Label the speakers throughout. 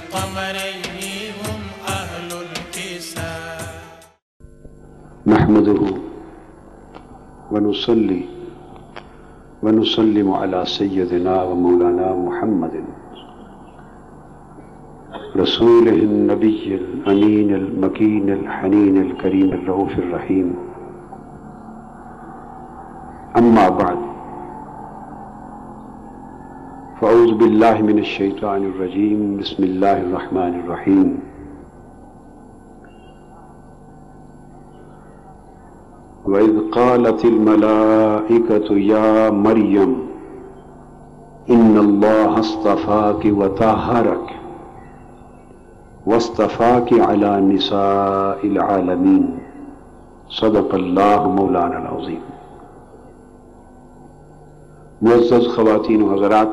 Speaker 1: القمرين هم أهل الكساء.
Speaker 2: نحمده ونصلي ونسلم على سيدنا ومولانا محمد رسوله النبي الأمين المكين الحنين الكريم الرؤوف الرحيم. أما بعد، فأعوذ بالله من الشيطان الرجيم. بسم الله الرحمن الرحيم. وَإِذْ قَالَتِ الْمَلَائِكَةُ يَا مَرْيَمُ إِنَّ اللَّهَ اصْطَفَاكِ وَطَهَّرَكِ وَاصْطَفَاكِ عَلَى نِسَاءِ الْعَالَمِينَ. صدق اللہ مولانا العظیم. معزز خواتین و حضرات،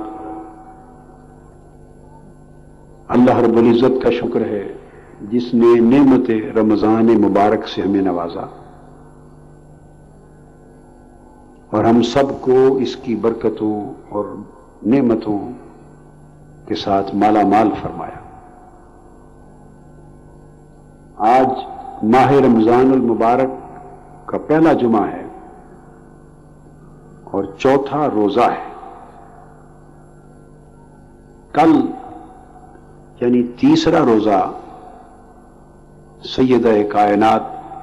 Speaker 2: اللہ رب العزت کا شکر ہے جس نے نعمت رمضان مبارک سے ہمیں نوازا اور ہم سب کو اس کی برکتوں اور نعمتوں کے ساتھ مالا مال فرمایا. آج ماہ رمضان المبارک کا پہلا جمعہ ہے اور چوتھا روزہ ہے. کل یعنی تیسرا روزہ سیدہ کائنات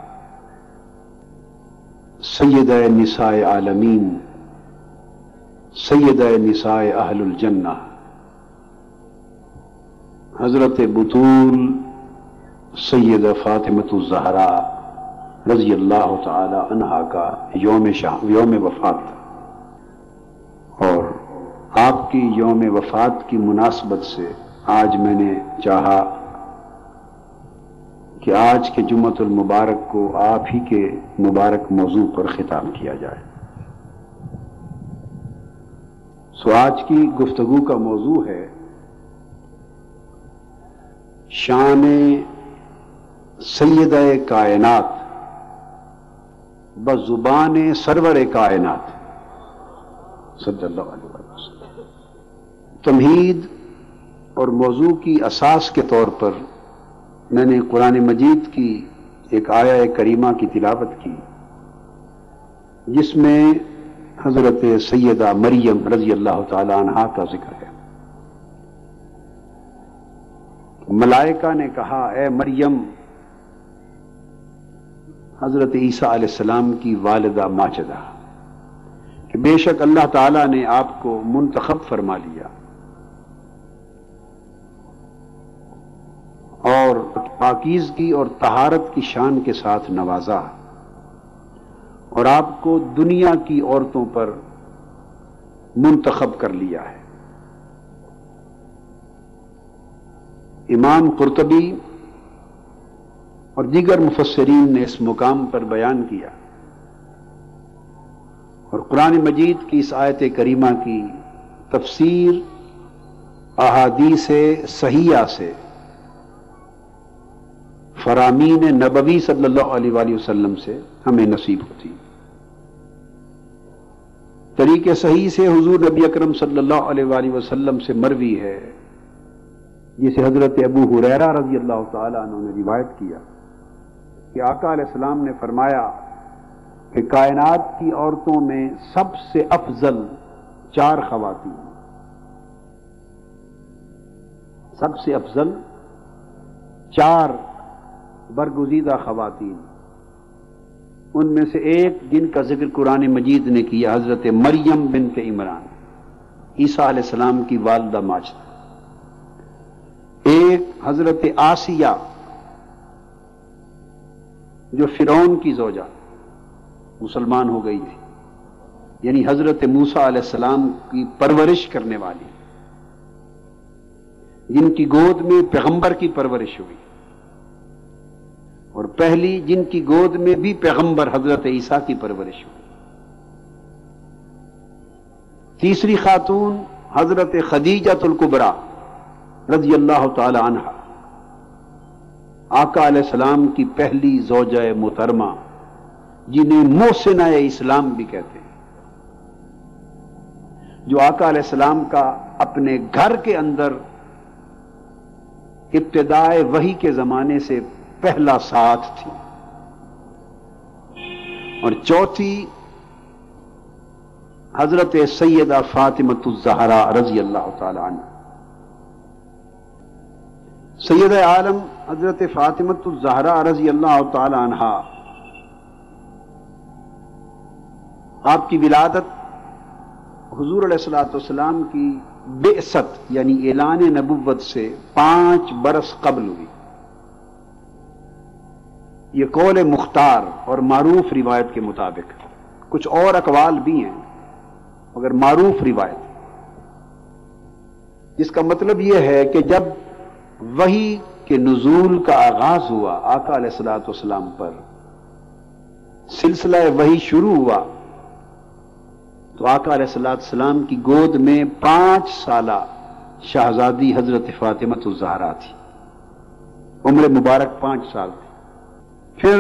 Speaker 2: سیدہ نساء عالمین سیدہ نساء اہل الجنہ حضرت بطول سیدہ فاطمۃ الزہراء رضی اللہ تعالی عنہا کا یوم وفات تھا، اور آپ کی یوم وفات کی مناسبت سے آج میں نے چاہا کہ آج کے جمعۃ المبارک کو آپ ہی کے مبارک موضوع پر خطاب کیا جائے. آج کی گفتگو کا موضوع ہے شان سیدہ کائنات بزبان سرور کائنات صلی اللہ علیہ وسلم. تمہید اور موضوع کی اساس کے طور پر میں نے قرآن مجید کی ایک آیہ کریمہ کی تلاوت کی جس میں حضرت سیدہ مریم رضی اللہ تعالی عنہا کا ذکر ہے. ملائکہ نے کہا، اے مریم، حضرت عیسیٰ علیہ السلام کی والدہ ماجدہ، کہ بے شک اللہ تعالیٰ نے آپ کو منتخب فرما لیا اور پاکیزگی اور طہارت کی شان کے ساتھ نوازا اور آپ کو دنیا کی عورتوں پر منتخب کر لیا ہے. امام قرطبی اور دیگر مفسرین نے اس مقام پر بیان کیا اور قرآن مجید کی اس آیت کریمہ کی تفسیر احادیث صحیحہ سے فرامین نبوی صلی اللہ علیہ وآلہ وسلم سے ہمیں نصیب ہوتی. طریقے صحیح سے حضور نبی اکرم صلی اللہ علیہ وآلہ وسلم سے مروی ہے، جسے حضرت ابو ہریرہ رضی اللہ تعالی عنہ نے روایت کیا کہ آقا علیہ السلام نے فرمایا کہ کائنات کی عورتوں میں سب سے افضل 4 خواتین، سب سے افضل 4 برگزیدہ خواتین، ان میں سے ایک جن کا ذکر قرآن مجید نے کیا حضرت مریم بنت عمران عیسیٰ علیہ السلام کی والدہ ماجدہ، ایک حضرت آسیہ جو فرعون کی زوجہ مسلمان ہو گئی تھی، یعنی حضرت موسیٰ علیہ السلام کی پرورش کرنے والی، جن کی گود میں پیغمبر کی پرورش ہوئی، اور پہلی جن کی گود میں بھی پیغمبر حضرت عیسیٰ کی پرورش ہوئی. تیسری خاتون حضرت خدیجہ الکبریٰ رضی اللہ تعالی عنہا، آقا علیہ السلام کی پہلی زوجہ محترمہ، جنہیں محسنہ اسلام بھی کہتے ہیں، جو آقا علیہ السلام کا اپنے گھر کے اندر ابتدائے وحی کے زمانے سے پہلا ساتھ تھی، اور چوتھی حضرت سیدہ فاطمۃ الزہرا رضی اللہ تعالی عنہ۔ سیدہ عالم حضرت فاطمۃ الزہرا رضی اللہ تعالی عنہا، آپ کی ولادت حضور علیہ الصلوۃ والسلام کی بعثت یعنی اعلان نبوت سے 5 برس قبل ہوئی۔ یہ قول مختار اور معروف روایت کے مطابق، کچھ اور اقوال بھی ہیں مگر معروف روایت، جس کا مطلب یہ ہے کہ جب وحی کے نزول کا آغاز ہوا آقا علیہ الصلوۃ والسلام پر، سلسلہ وحی شروع ہوا، تو آقا علیہ الصلوۃ والسلام کی گود میں 5 سالہ شہزادی حضرت فاطمۃ الزہرا تھی، عمر مبارک 5 سال تھی۔ پھر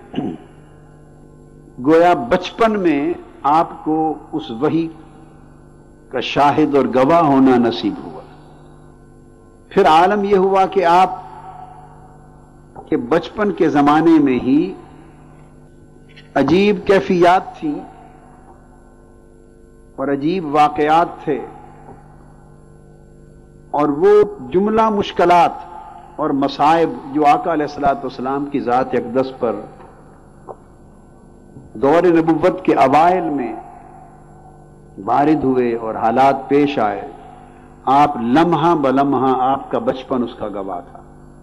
Speaker 2: گویا بچپن میں آپ کو اس وحی کا شاہد اور گواہ ہونا نصیب ہوا۔ پھر عالم یہ ہوا کہ آپ کے بچپن کے زمانے میں ہی عجیب کیفیات تھیں اور عجیب واقعات تھے، اور وہ جملہ مشکلات اور مصائب جو آقا علیہ الصلوۃ والسلام کی ذات اقدس پر دور نبوت کے اوائل میں وارد ہوئے اور حالات پیش آئے، آپ لمحہ بلمحہ آپ کا بچپن اس کا گواہ تھا۔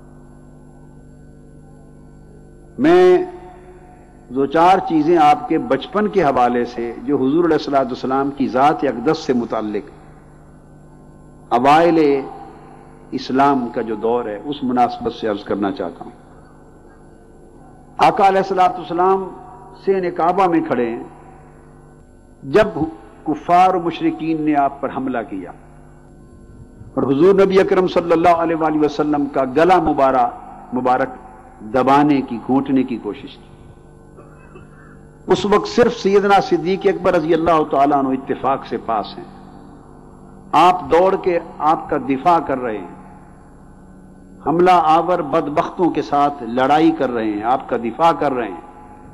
Speaker 2: میں 2-4 چیزیں آپ کے بچپن کے حوالے سے جو حضور علیہ الصلوۃ والسلام کی ذات اقدس سے متعلق اوائل اسلام کا جو دور ہے اس مناسبت سے عرض کرنا چاہتا ہوں۔ آقا علیہ الصلوۃ والسلام سین کعبہ میں کھڑے ہیں جب کفار و مشرکین نے آپ پر حملہ کیا، اور حضور نبی اکرم صلی اللہ علیہ وآلہ وسلم کا گلا مبارک دبانے کی، گھونٹنے کی کوشش کی۔ اس وقت صرف سیدنا صدیق اکبر رضی اللہ تعالیٰ عنہ اتفاق سے پاس ہیں، آپ دوڑ کے آپ کا دفاع کر رہے ہیں، حملہ آور بدبختوں کے ساتھ لڑائی کر رہے ہیں، آپ کا دفاع کر رہے ہیں۔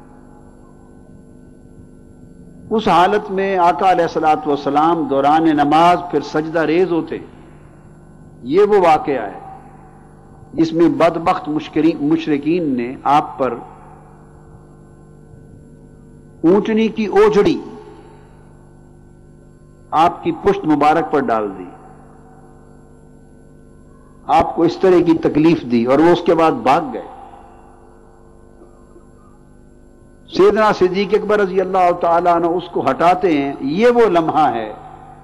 Speaker 2: اس حالت میں آقا علیہ الصلوۃ والسلام دوران نماز پھر سجدہ ریز ہوتے۔ یہ وہ واقعہ ہے جس میں بدبخت مشرکین نے آپ پر اونٹنی کی اوجڑی آپ کی پشت مبارک پر ڈال دی، آپ کو اس طرح کی تکلیف دی، اور وہ اس کے بعد بھاگ گئے۔ سیدنا صدیق اکبر رضی اللہ تعالیٰ عنہ اس کو ہٹاتے ہیں۔ یہ وہ لمحہ ہے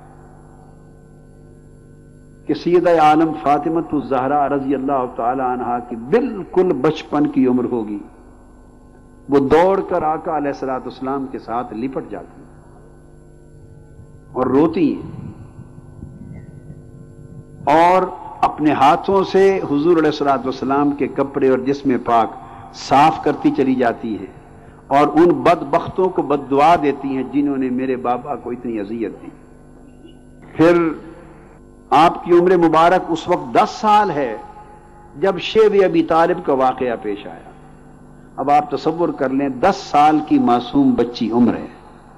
Speaker 2: کہ سیدہ عالم فاطمۃ الزہرا رضی اللہ تعالیٰ عنہا کی بالکل بچپن کی عمر ہوگی، وہ دوڑ کر آقا علیہ الصلوۃ والسلام کے ساتھ لپٹ جاتی اور روتی ہیں، اور اپنے ہاتھوں سے حضور علیہ الصلوۃ والسلام کے کپڑے اور جسم پاک صاف کرتی چلی جاتی ہیں، اور ان بدبختوں کو بد دعا دیتی ہیں جنہوں نے میرے بابا کو اتنی اذیت دی۔ پھر آپ کی عمر مبارک اس وقت 10 سال ہے جب شیب ابی طالب کا واقعہ پیش آیا۔ اب آپ تصور کر لیں 10 سال کی معصوم بچی عمر ہے،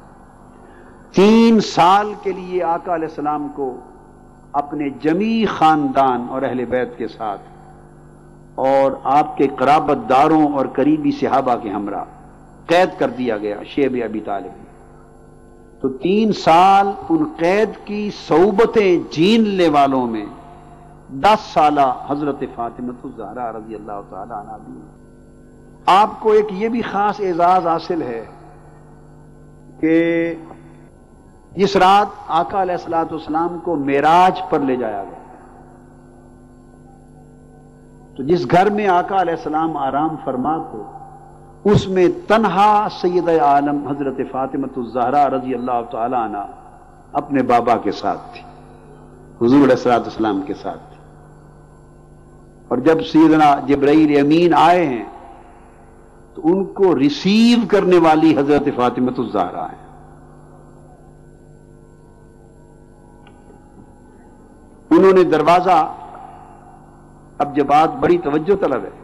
Speaker 2: 3 سال کے لیے آقا علیہ السلام کو اپنے جمیع خاندان اور اہل بیت کے ساتھ اور آپ کے قرابت داروں اور قریبی صحابہ کے ہمراہ قید کر دیا گیا شیب ابی طالب میں۔ تو 3 سال ان قید کی صعوبتیں جھیلنے والوں میں 10 سالہ حضرت فاطمۃ الزہرا رضی اللہ تعالی عنہا بھی ہیں۔ آپ کو ایک یہ بھی خاص اعزاز حاصل ہے کہ جس رات آقا علیہ الصلوۃ والسلام کو معراج پر لے جایا گیا، تو جس گھر میں آقا علیہ السلام آرام فرما تھے اس میں تنہا سیدہ عالم حضرت فاطمۃ الزہرا رضی اللہ تعالی عنہ اپنے بابا کے ساتھ تھی، حضور علیہ الصلوۃ والسلام کے ساتھ تھی۔ اور جب سیدنا جبرائیل امین آئے ہیں تو ان کو ریسیو کرنے والی حضرت فاطمۃ الزہرا ہیں۔ انہوں نے دروازہ اب یہ بات بڑی توجہ طلب ہے.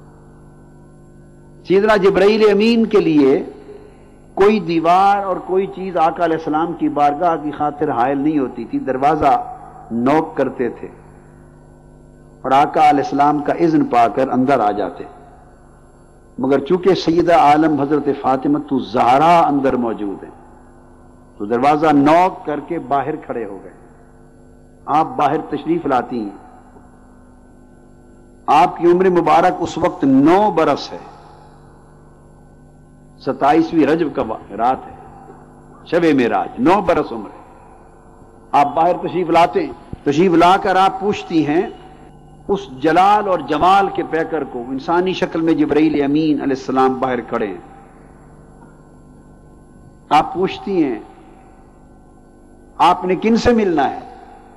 Speaker 2: سیدنا جبرائیل امین کے لیے کوئی دیوار اور کوئی چیز آقا علیہ السلام کی بارگاہ کی خاطر حائل نہیں ہوتی تھی. دروازہ نوک کرتے تھے اور آقا علیہ السلام کا اذن پا کر اندر آ جاتے. مگر چونکہ سیدہ عالم حضرت فاطمہ الزہرا اندر موجود ہیں تو دروازہ نوک کر کے باہر کھڑے ہو گئے. آپ باہر تشریف لاتی ہیں. آپ کی عمر مبارک اس وقت 9 برس ہے. 27ویں رجب کا رات ہے, شب معراج. 9 برس عمر ہے. آپ باہر تشریف لاتے ہیں. تشریف لا کر آپ پوچھتی ہیں اس جلال اور جمال کے پیکر کو. انسانی شکل میں جبرائیل امین علیہ السلام باہر کھڑے ہیں. آپ پوچھتی ہیں آپ نے کن سے ملنا ہے؟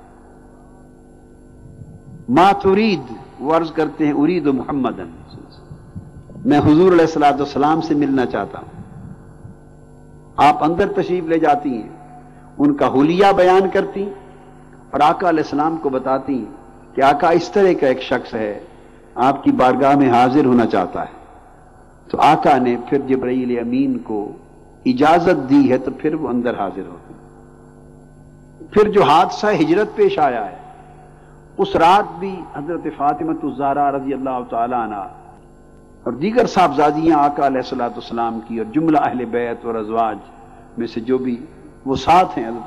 Speaker 2: ما ترید؟ وہ عرض کرتے ہیں ارید محمدن، میں حضور علیہ الصلوۃ والسلام سے ملنا چاہتا ہوں. آپ اندر تشریف لے جاتی ہیں، ان کا حلیہ بیان کرتی اور آقا علیہ السلام کو بتاتی ہیں کہ آقا اس طرح کا ایک شخص ہے آپ کی بارگاہ میں حاضر ہونا چاہتا ہے. تو آقا نے پھر جبرائیل امین کو اجازت دی ہے تو پھر وہ اندر حاضر ہوتے. پھر جو حادثہ ہجرت پیش آیا ہے اس رات بھی حضرت فاطمہ الزہرا رضی اللہ تعالی عنہ اور دیگر صاحبزادیاں آقا علیہ الصلوۃ والسلام کی اور جملہ اہل بیت اور ازواج میں سے جو بھی وہ ساتھ ہیں،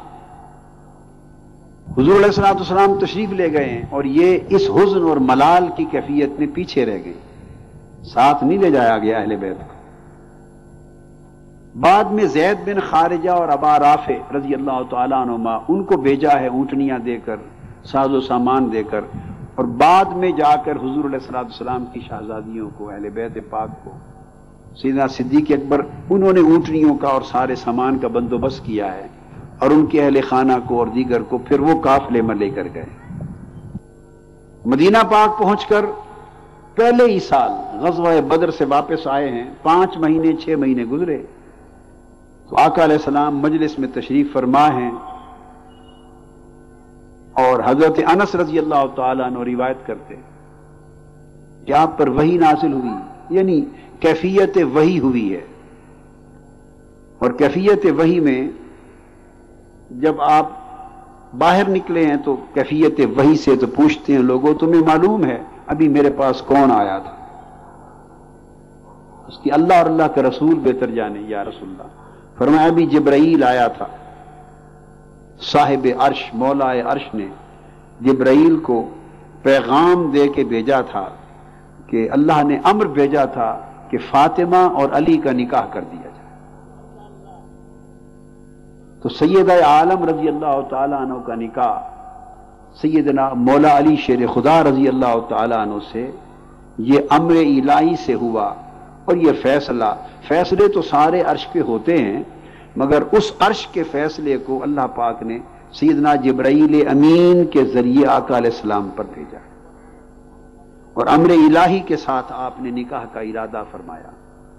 Speaker 2: حضور علیہ الصلوۃ والسلام تشریف لے گئے ہیں اور یہ اس حزن اور ملال کی کیفیت میں پیچھے رہ گئے، ساتھ نہیں لے جایا گیا اہل بیت کو. بعد میں زید بن خارجہ اور ابا رافع رضی اللہ تعالیٰ عنہما ان کو بھیجا ہے اونٹنیاں دے کر، ساز و سامان دے کر، اور بعد میں جا کر حضور علیہ الصلوۃ والسلام کی شہزادیوں کو، اہل بیت پاک کو، سیدنا صدیق اکبر، انہوں نے اونٹنیوں کا اور سارے سامان کا بندوبست کیا ہے اور ان کے اہل خانہ کو اور دیگر کو پھر وہ قافلے میں لے کر گئے. مدینہ پاک پہنچ کر پہلے ہی سال غزوہ بدر سے واپس آئے ہیں. 5 مہینے 6 مہینے گزرے تو آقا علیہ السلام مجلس میں تشریف فرما ہیں اور حضرت انس رضی اللہ تعالیٰ عنہ روایت کرتے کہ آپ پر وحی نازل ہوئی، یعنی کیفیت وحی ہوئی ہے. اور کیفیت وحی میں جب آپ باہر نکلے ہیں تو کیفیت وحی سے تو پوچھتے ہیں لوگوں تمہیں معلوم ہے ابھی میرے پاس کون آیا تھا؟ اس کی اللہ اور اللہ کا رسول بہتر جانے. یا رسول اللہ، فرمایا ابھی جبرائیل آیا تھا. صاحب عرش مولا عرش نے جبرائیل کو پیغام دے کے بھیجا تھا کہ اللہ نے امر بھیجا تھا کہ فاطمہ اور علی کا نکاح کر دیا جائے. تو سیدہ عالم رضی اللہ تعالیٰ عنہ کا نکاح سیدنا مولا علی شیر خدا رضی اللہ تعالیٰ عنہ سے یہ امر الہی سے ہوا. اور یہ فیصلے تو سارے عرش پہ ہوتے ہیں مگر اس عرش کے فیصلے کو اللہ پاک نے سیدنا جبرائیل امین کے ذریعے آقا علیہ السلام پر بھیجا اور امر الہی کے ساتھ آپ نے نکاح کا ارادہ فرمایا.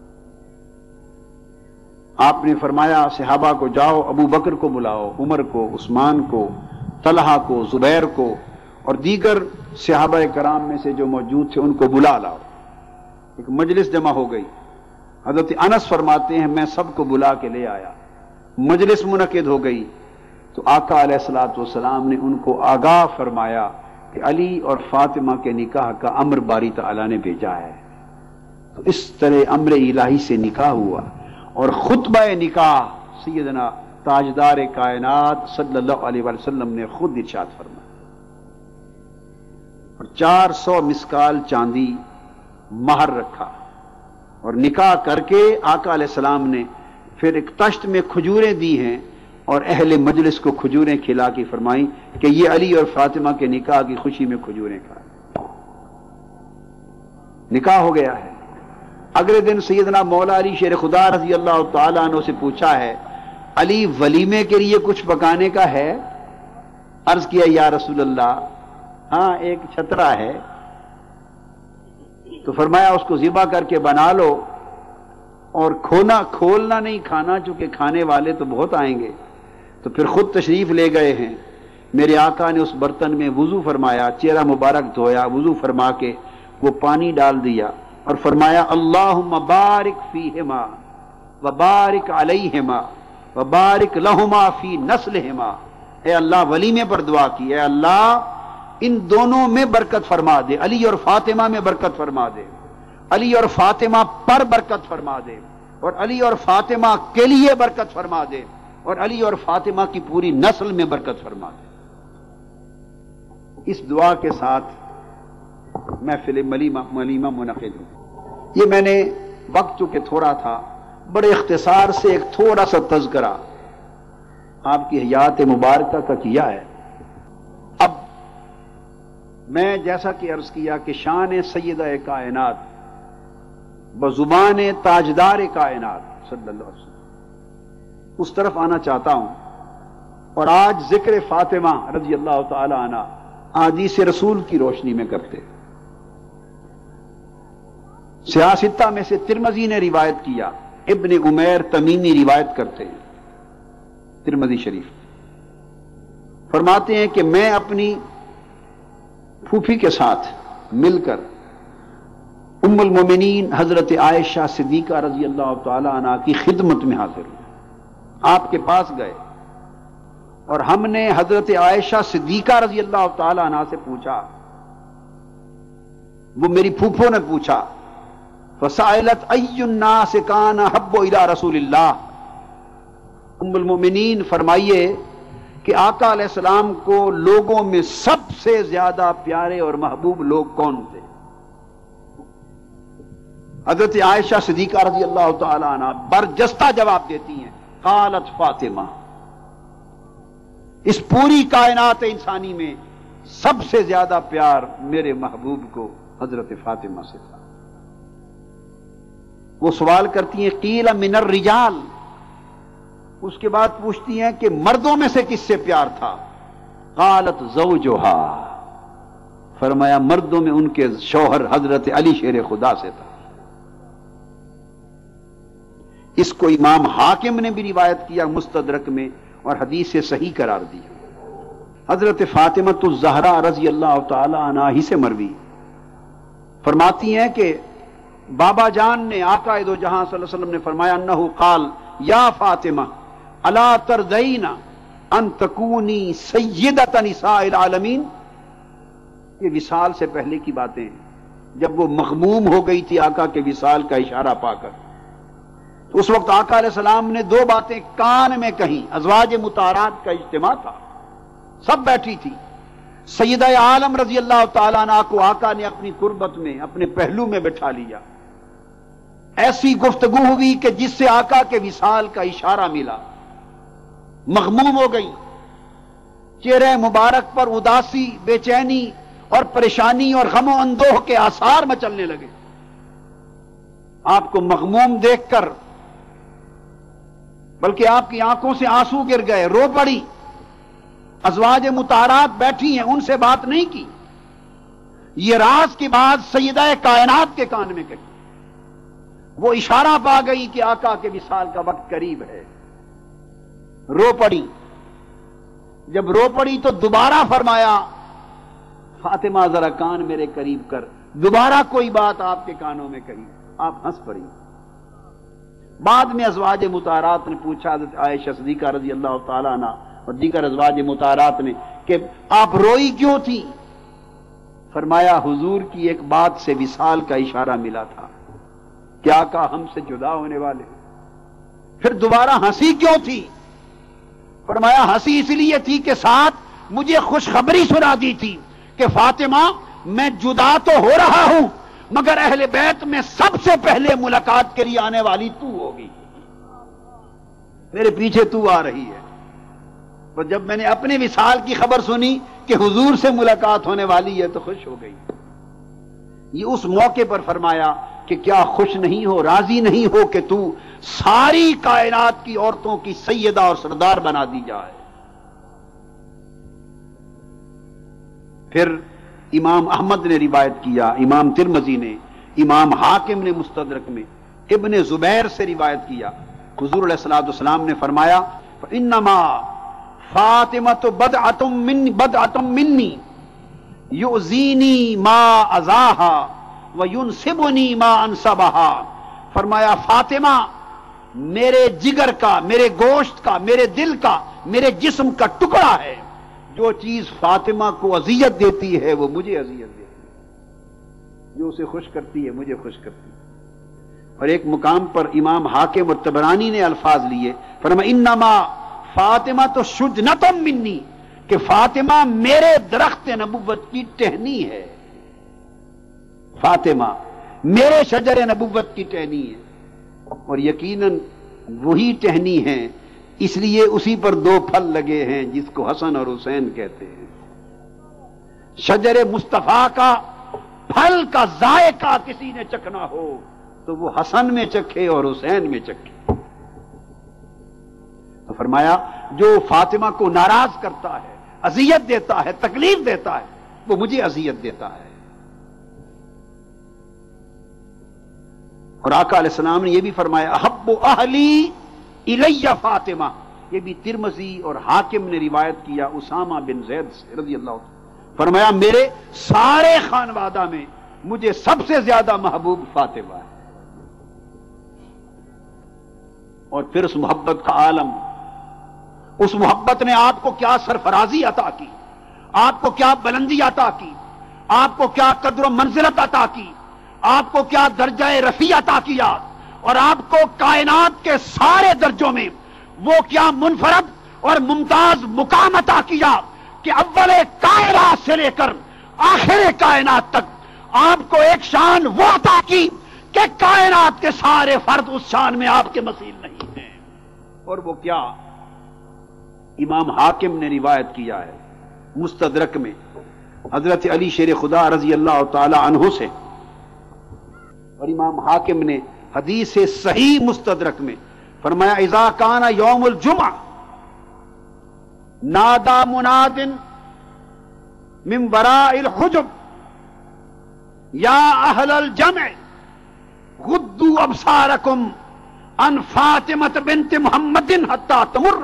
Speaker 2: آپ نے فرمایا صحابہ کو جاؤ ابو بکر کو بلاؤ، عمر کو، عثمان کو، طلحہ کو، زبیر کو اور دیگر صحابہ کرام میں سے جو موجود تھے ان کو بلا لاؤ. ایک مجلس جمع ہو گئی. حضرت انس فرماتے ہیں میں سب کو بلا کے لے آیا، مجلس منعقد ہو گئی تو آقا علیہ الصلوۃ والسلام نے ان کو آگاہ فرمایا کہ علی اور فاطمہ کے نکاح کا امر باری تعالیٰ نے بھیجا ہے. تو اس طرح امر الہی سے نکاح ہوا اور خطبہ نکاح سیدنا تاجدار کائنات صلی اللہ علیہ وسلم نے خود ارشاد فرمایا اور 400 مسکال چاندی مہر رکھا اور نکاح کر کے آقا علیہ السلام نے پھر ایک تشت میں کھجوریں دی ہیں اور اہل مجلس کو کھجوریں کھلا کے فرمائیں کہ یہ علی اور فاطمہ کے نکاح کی خوشی میں کھجوریں کھائیں. نکاح ہو گیا ہے. اگلے دن سیدنا مولا علی شیر خدا رضی اللہ تعالیٰ عنہ سے پوچھا ہے علی ولیمے کے لیے کچھ پکانے کا ہے؟ عرض کیا یا رسول اللہ ہاں ایک چھترا ہے. تو فرمایا اس کو ذبح کر کے بنا لو اور کھولنا نہیں کھانا چونکہ کھانے والے تو بہت آئیں گے. تو پھر خود تشریف لے گئے ہیں میرے آقا نے اس برتن میں وضو فرمایا، چہرہ مبارک دھویا، وضو فرما کے وہ پانی ڈال دیا اور فرمایا اللہم بارک فیہما وبارک علیہما وبارک لہما فی نسلہما، اے اللہ ولیمے پر دعا کی، اے اللہ ان دونوں میں برکت فرما دے، علی اور فاطمہ میں برکت فرما دے، علی اور فاطمہ پر برکت فرما دے، اور علی اور فاطمہ کے لیے برکت فرما دے، اور علی اور فاطمہ کی پوری نسل میں برکت فرما دے۔ اس دعا کے ساتھ محفل ملیمہ منعقد ہو۔ یہ میں نے وقت چونکہ تھوڑا تھا، بڑے اختصار سے ایک تھوڑا سا تذکرہ آپ کی حیات مبارکہ کا کیا ہے۔ اب میں جیسا کہ عرض کیا کہ شان سیدہ کائنات بزبان تاجدار کائنات صلی اللہ علیہ وسلم اس طرف آنا چاہتا ہوں، اور آج ذکر فاطمہ رضی اللہ تعالی عنہ احادیث رسول کی روشنی میں کرتے۔ سیاستہ میں سے ترمذی نے روایت کیا، ابن عمیر تمیمی روایت کرتے ہیں ترمذی شریف، فرماتے ہیں کہ میں اپنی پھوپھی کے ساتھ مل کر ام المومنین حضرت عائشہ صدیقہ رضی اللہ تعالی عنہ کی خدمت میں حاضر ہوئے، آپ کے پاس گئے اور ہم نے حضرت عائشہ صدیقہ رضی اللہ تعالی عنہ سے پوچھا، وہ میری پھوپھو نے پوچھا، فسائلت ای الناس کان احب الی رسول اللہ، ام المومنین فرمائیے کہ آقا علیہ السلام کو لوگوں میں سب سے زیادہ پیارے اور محبوب لوگ کون تھے؟ حضرت عائشہ صدیقہ رضی اللہ تعالی عنہ برجستہ جواب دیتی ہیں، قالت فاطمہ، اس پوری کائنات انسانی میں سب سے زیادہ پیار میرے محبوب کو حضرت فاطمہ سے تھا۔ وہ سوال کرتی ہیں قیل من الرجال، اس کے بعد پوچھتی ہیں کہ مردوں میں سے کس سے پیار تھا؟ قالت زوجہا، فرمایا مردوں میں ان کے شوہر حضرت علی شیر خدا سے تھا۔ اس کو امام حاکم نے بھی روایت کیا مستدرک میں اور حدیث سے صحیح قرار دیا۔ حضرت فاطمہ الزہرا رضی اللہ تعالی عنہا ہی سے مروی فرماتی ہیں کہ بابا جان نے آقا دو جہاں صلی اللہ علیہ وسلم نے فرمایا انہو قال یا فاطمہ الا ترضین ان تکونی سیدۃ نساء العالمین۔ یہ وصال سے پہلے کی باتیں ہیں، جب وہ مغموم ہو گئی تھی آقا کے وصال کا اشارہ پا کر، تو اس وقت آقا علیہ السلام نے دو باتیں کان میں کہیں، ازواج مطہرات کا اجتماع تھا، سب بیٹھی تھی، سیدہ عالم رضی اللہ تعالیٰ عنہ کو آقا نے اپنی قربت میں اپنے پہلو میں بٹھا لیا، ایسی گفتگو ہوئی کہ جس سے آقا کے وصال کا اشارہ ملا، مغموم ہو گئی، چہرے مبارک پر اداسی، بے چینی اور پریشانی اور غم و اندوہ کے آثار مچلنے لگے۔ آپ کو مغموم دیکھ کر بلکہ آپ کی آنکھوں سے آنسو گر گئے، رو پڑی۔ ازواج مطہرات بیٹھی ہیں، ان سے بات نہیں کی، یہ راز کی بات سیدہ کائنات کے کان میں کہی، وہ اشارہ پا گئی کہ آقا کے وصال کا وقت قریب ہے، رو پڑی۔ جب رو پڑی تو دوبارہ فرمایا فاطمہ ذرا کان میرے قریب کر، دوبارہ کوئی بات آپ کے کانوں میں کہی، آپ ہنس پڑی۔ بعد میں ازواج مطہرات نے پوچھا حضرت عائشہ صدیقہ رضی اللہ تعالی عنہ اور دیگر ازواج مطہرات نے کہ آپ روئی کیوں تھی؟ فرمایا حضور کی ایک بات سے وصال کا اشارہ ملا تھا، کیا آقا ہم سے جدا ہونے والے؟ پھر دوبارہ ہنسی کیوں تھی؟ فرمایا ہنسی اس لیے تھی کہ ساتھ مجھے خوشخبری سنا دی تھی کہ فاطمہ میں جدا تو ہو رہا ہوں مگر اہل بیت میں سب سے پہلے ملاقات کے لیے آنے والی تو ہوگی، میرے پیچھے تو آ رہی ہے۔ تو جب میں نے اپنے وصال کی خبر سنی کہ حضور سے ملاقات ہونے والی ہے تو خوش ہو گئی۔ یہ اس موقع پر فرمایا کہ کیا خوش نہیں ہو، راضی نہیں ہو کہ تو ساری کائنات کی عورتوں کی سیدہ اور سردار بنا دی جائے۔ پھر امام احمد نے روایت کیا، امام ترمذی نے، امام حاکم نے مستدرک میں، ابن زبیر سے روایت کیا، حضور علیہ الصلوۃ والسلام نے فرمایا فإنما فاطمۃ بدعۃ منی یؤذینی ما اذاہا وینصبنی ما انصبہا. فرمایا فاطمہ میرے جگر کا، میرے گوشت کا، میرے دل کا، میرے جسم کا ٹکڑا ہے. جو چیز فاطمہ کو اذیت دیتی ہے وہ مجھے اذیت دیتی ہے، جو اسے خوش کرتی ہے مجھے خوش کرتی ہے. اور ایک مقام پر امام حاکم اور طبرانی نے الفاظ لیے، فرمایا انما فاطمہ تو شجنۃ منی، کہ فاطمہ میرے درخت نبوت کی ٹہنی ہے. فاطمہ میرے شجر نبوت کی ٹہنی ہے، اور یقیناً وہی ٹہنی ہے، اس لیے اسی پر دو پھل لگے ہیں جس کو حسن اور حسین کہتے ہیں. شجر مصطفیٰ کا پھل کا ذائقہ کسی نے چکھنا ہو تو وہ حسن میں چکھے اور حسین میں چکھے. تو فرمایا جو فاطمہ کو ناراض کرتا ہے، اذیت دیتا ہے، تکلیف دیتا ہے، وہ مجھے اذیت دیتا ہے. اور آقا علیہ السلام نے یہ بھی فرمایا احب اہلی الی فاطمہ. یہ بھی ترمذی اور حاکم نے روایت کیا اسامہ بن زید سے رضی اللہ عنہ. فرمایا میرے سارے خانوادہ میں مجھے سب سے زیادہ محبوب فاطمہ ہے. اور پھر اس محبت کا عالم، اس محبت نے آپ کو کیا سرفرازی عطا کی، آپ کو کیا بلندی عطا کی، آپ کو کیا قدر و منزلت عطا کی، آپ کو کیا درجہ رفیع عطا کیا، اور آپ کو کائنات کے سارے درجوں میں وہ کیا منفرد اور ممتاز مقام عطا کیا کہ اول کائنات سے لے کر آخر کائنات تک آپ کو ایک شان وہ عطا کی کہ کائنات کے سارے فرد اس شان میں آپ کے مثیل نہیں ہیں. اور وہ کیا؟ امام حاکم نے روایت کیا ہے مستدرک میں حضرت علی شیر خدا رضی اللہ تعالی عنہ سے، اور امام حاکم نے حدیث صحیح مستدرک میں فرمایا اذا کان یوم الجمعہ نادا مناد من وراء الحجب یا اہل الجمع غضوا ابصارکم عن فاطمہ بنت محمد حتی تمر.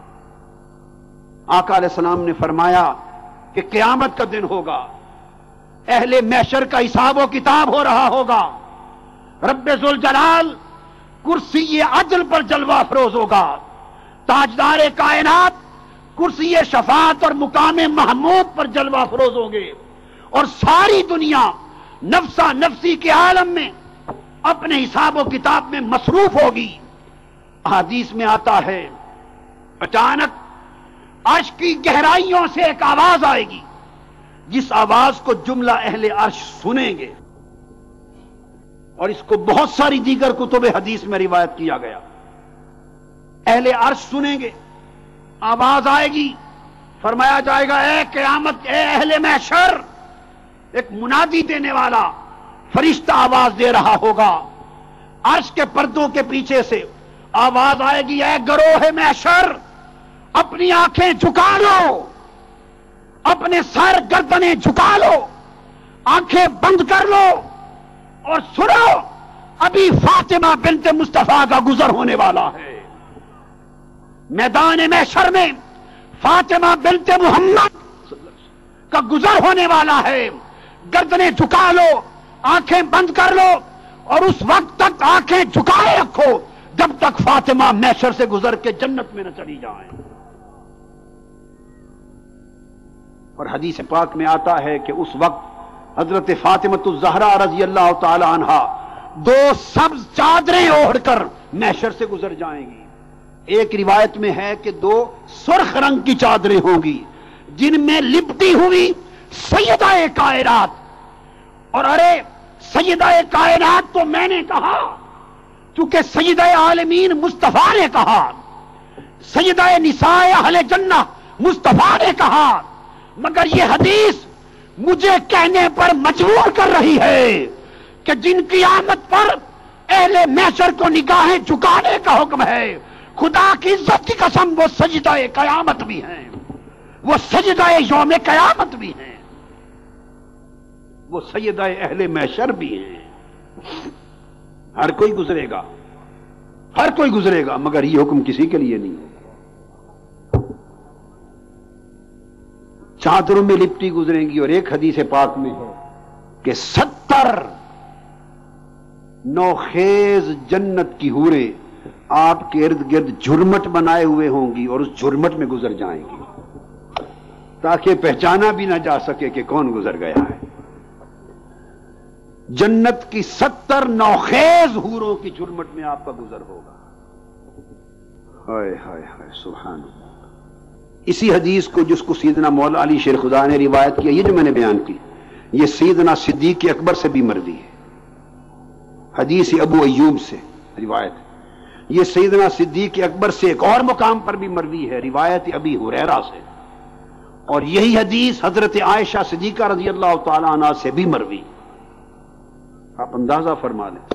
Speaker 2: آقا علیہ السلام نے فرمایا کہ قیامت کا دن ہوگا، اہل محشر کا حساب و کتاب ہو رہا ہوگا، رب ذوالجلال کرسی عدل پر جلوہ افروز ہوگا، تاجدار کائنات کرسی شفاعت اور مقام محمود پر جلوہ افروز ہوں گے، اور ساری دنیا نفسا نفسی کے عالم میں اپنے حساب و کتاب میں مصروف ہوگی. حدیث میں آتا ہے اچانک عرش کی گہرائیوں سے ایک آواز آئے گی جس آواز کو جملہ اہل عرش سنیں گے، اور اس کو بہت ساری دیگر کتب حدیث میں روایت کیا گیا. اہل عرش سنیں گے، آواز آئے گی، فرمایا جائے گا اے قیامت، اے اہل محشر. ایک منادی دینے والا فرشتہ آواز دے رہا ہوگا، عرش کے پردوں کے پیچھے سے آواز آئے گی اے گروہ محشر، اپنی آنکھیں جھکا لو، اپنے سر گردنیں جھکا لو، آنکھیں بند کر لو اور سنو، ابھی فاطمہ بنت مصطفیٰ کا گزر ہونے والا ہے. میدان محشر میں فاطمہ بنت محمد کا گزر ہونے والا ہے. گردنیں جھکا لو، آنکھیں بند کر لو، اور اس وقت تک آنکھیں جھکائے رکھو جب تک فاطمہ محشر سے گزر کے جنت میں نہ چلی جائیں. اور حدیث پاک میں آتا ہے کہ اس وقت حضرت فاطمۃ الزہرا رضی اللہ تعالی عنہا دو سبز چادریں اوڑھ کر محشر سے گزر جائیں گی. ایک روایت میں ہے کہ دو سرخ رنگ کی چادریں ہوں گی جن میں لپٹی ہوئی سیدہ کائنات. اور ارے سیدہ کائنات تو میں نے کہا، چونکہ سیدہ عالمین مصطفیٰ نے کہا، سیدہ نساء اہل جنہ مصطفیٰ نے کہا، مگر یہ حدیث مجھے کہنے پر مجبور کر رہی ہے کہ جن کی آمد پر اہل محشر کو نگاہیں جھکانے کا حکم ہے، خدا کی عزت کی قسم وہ سجدہ قیامت بھی ہیں، وہ سجدہ یوم قیامت بھی ہیں، وہ سیدہ اہل محشر بھی ہیں. ہر کوئی گزرے گا، ہر کوئی گزرے گا، مگر یہ حکم کسی کے لیے نہیں ہے. چادروں میں لپٹی گزریں گی، اور ایک حدیث پاک میں ہے کہ 70 نوخیز جنت کی حوریں آپ کے ارد گرد جھرمٹ بنائے ہوئے ہوں گی اور اس جھرمٹ میں گزر جائیں گی تاکہ پہچانا بھی نہ جا سکے کہ کون گزر گیا ہے۔ جنت کی 70 نوخیز حوروں کی جھرمٹ میں آپ کا گزر ہوگا۔ ہائے ہائے ہائے سبحان اللہ۔ اسی حدیث کو جس کو سیدنا مولا علی شیر خدا نے روایت کیا، یہ جو میں نے بیان کی، یہ سیدنا صدیق اکبر سے بھی مروی ہے، حدیث ابو ایوب سے روایت ہے۔ یہ سیدنا صدیق اکبر سے ایک اور مقام پر بھی مروی ہے، روایت ابی ہریرہ سے، اور یہی حدیث حضرت عائشہ صدیقہ رضی اللہ تعالی عنہ سے بھی مروی۔ آپ اندازہ فرما لیں،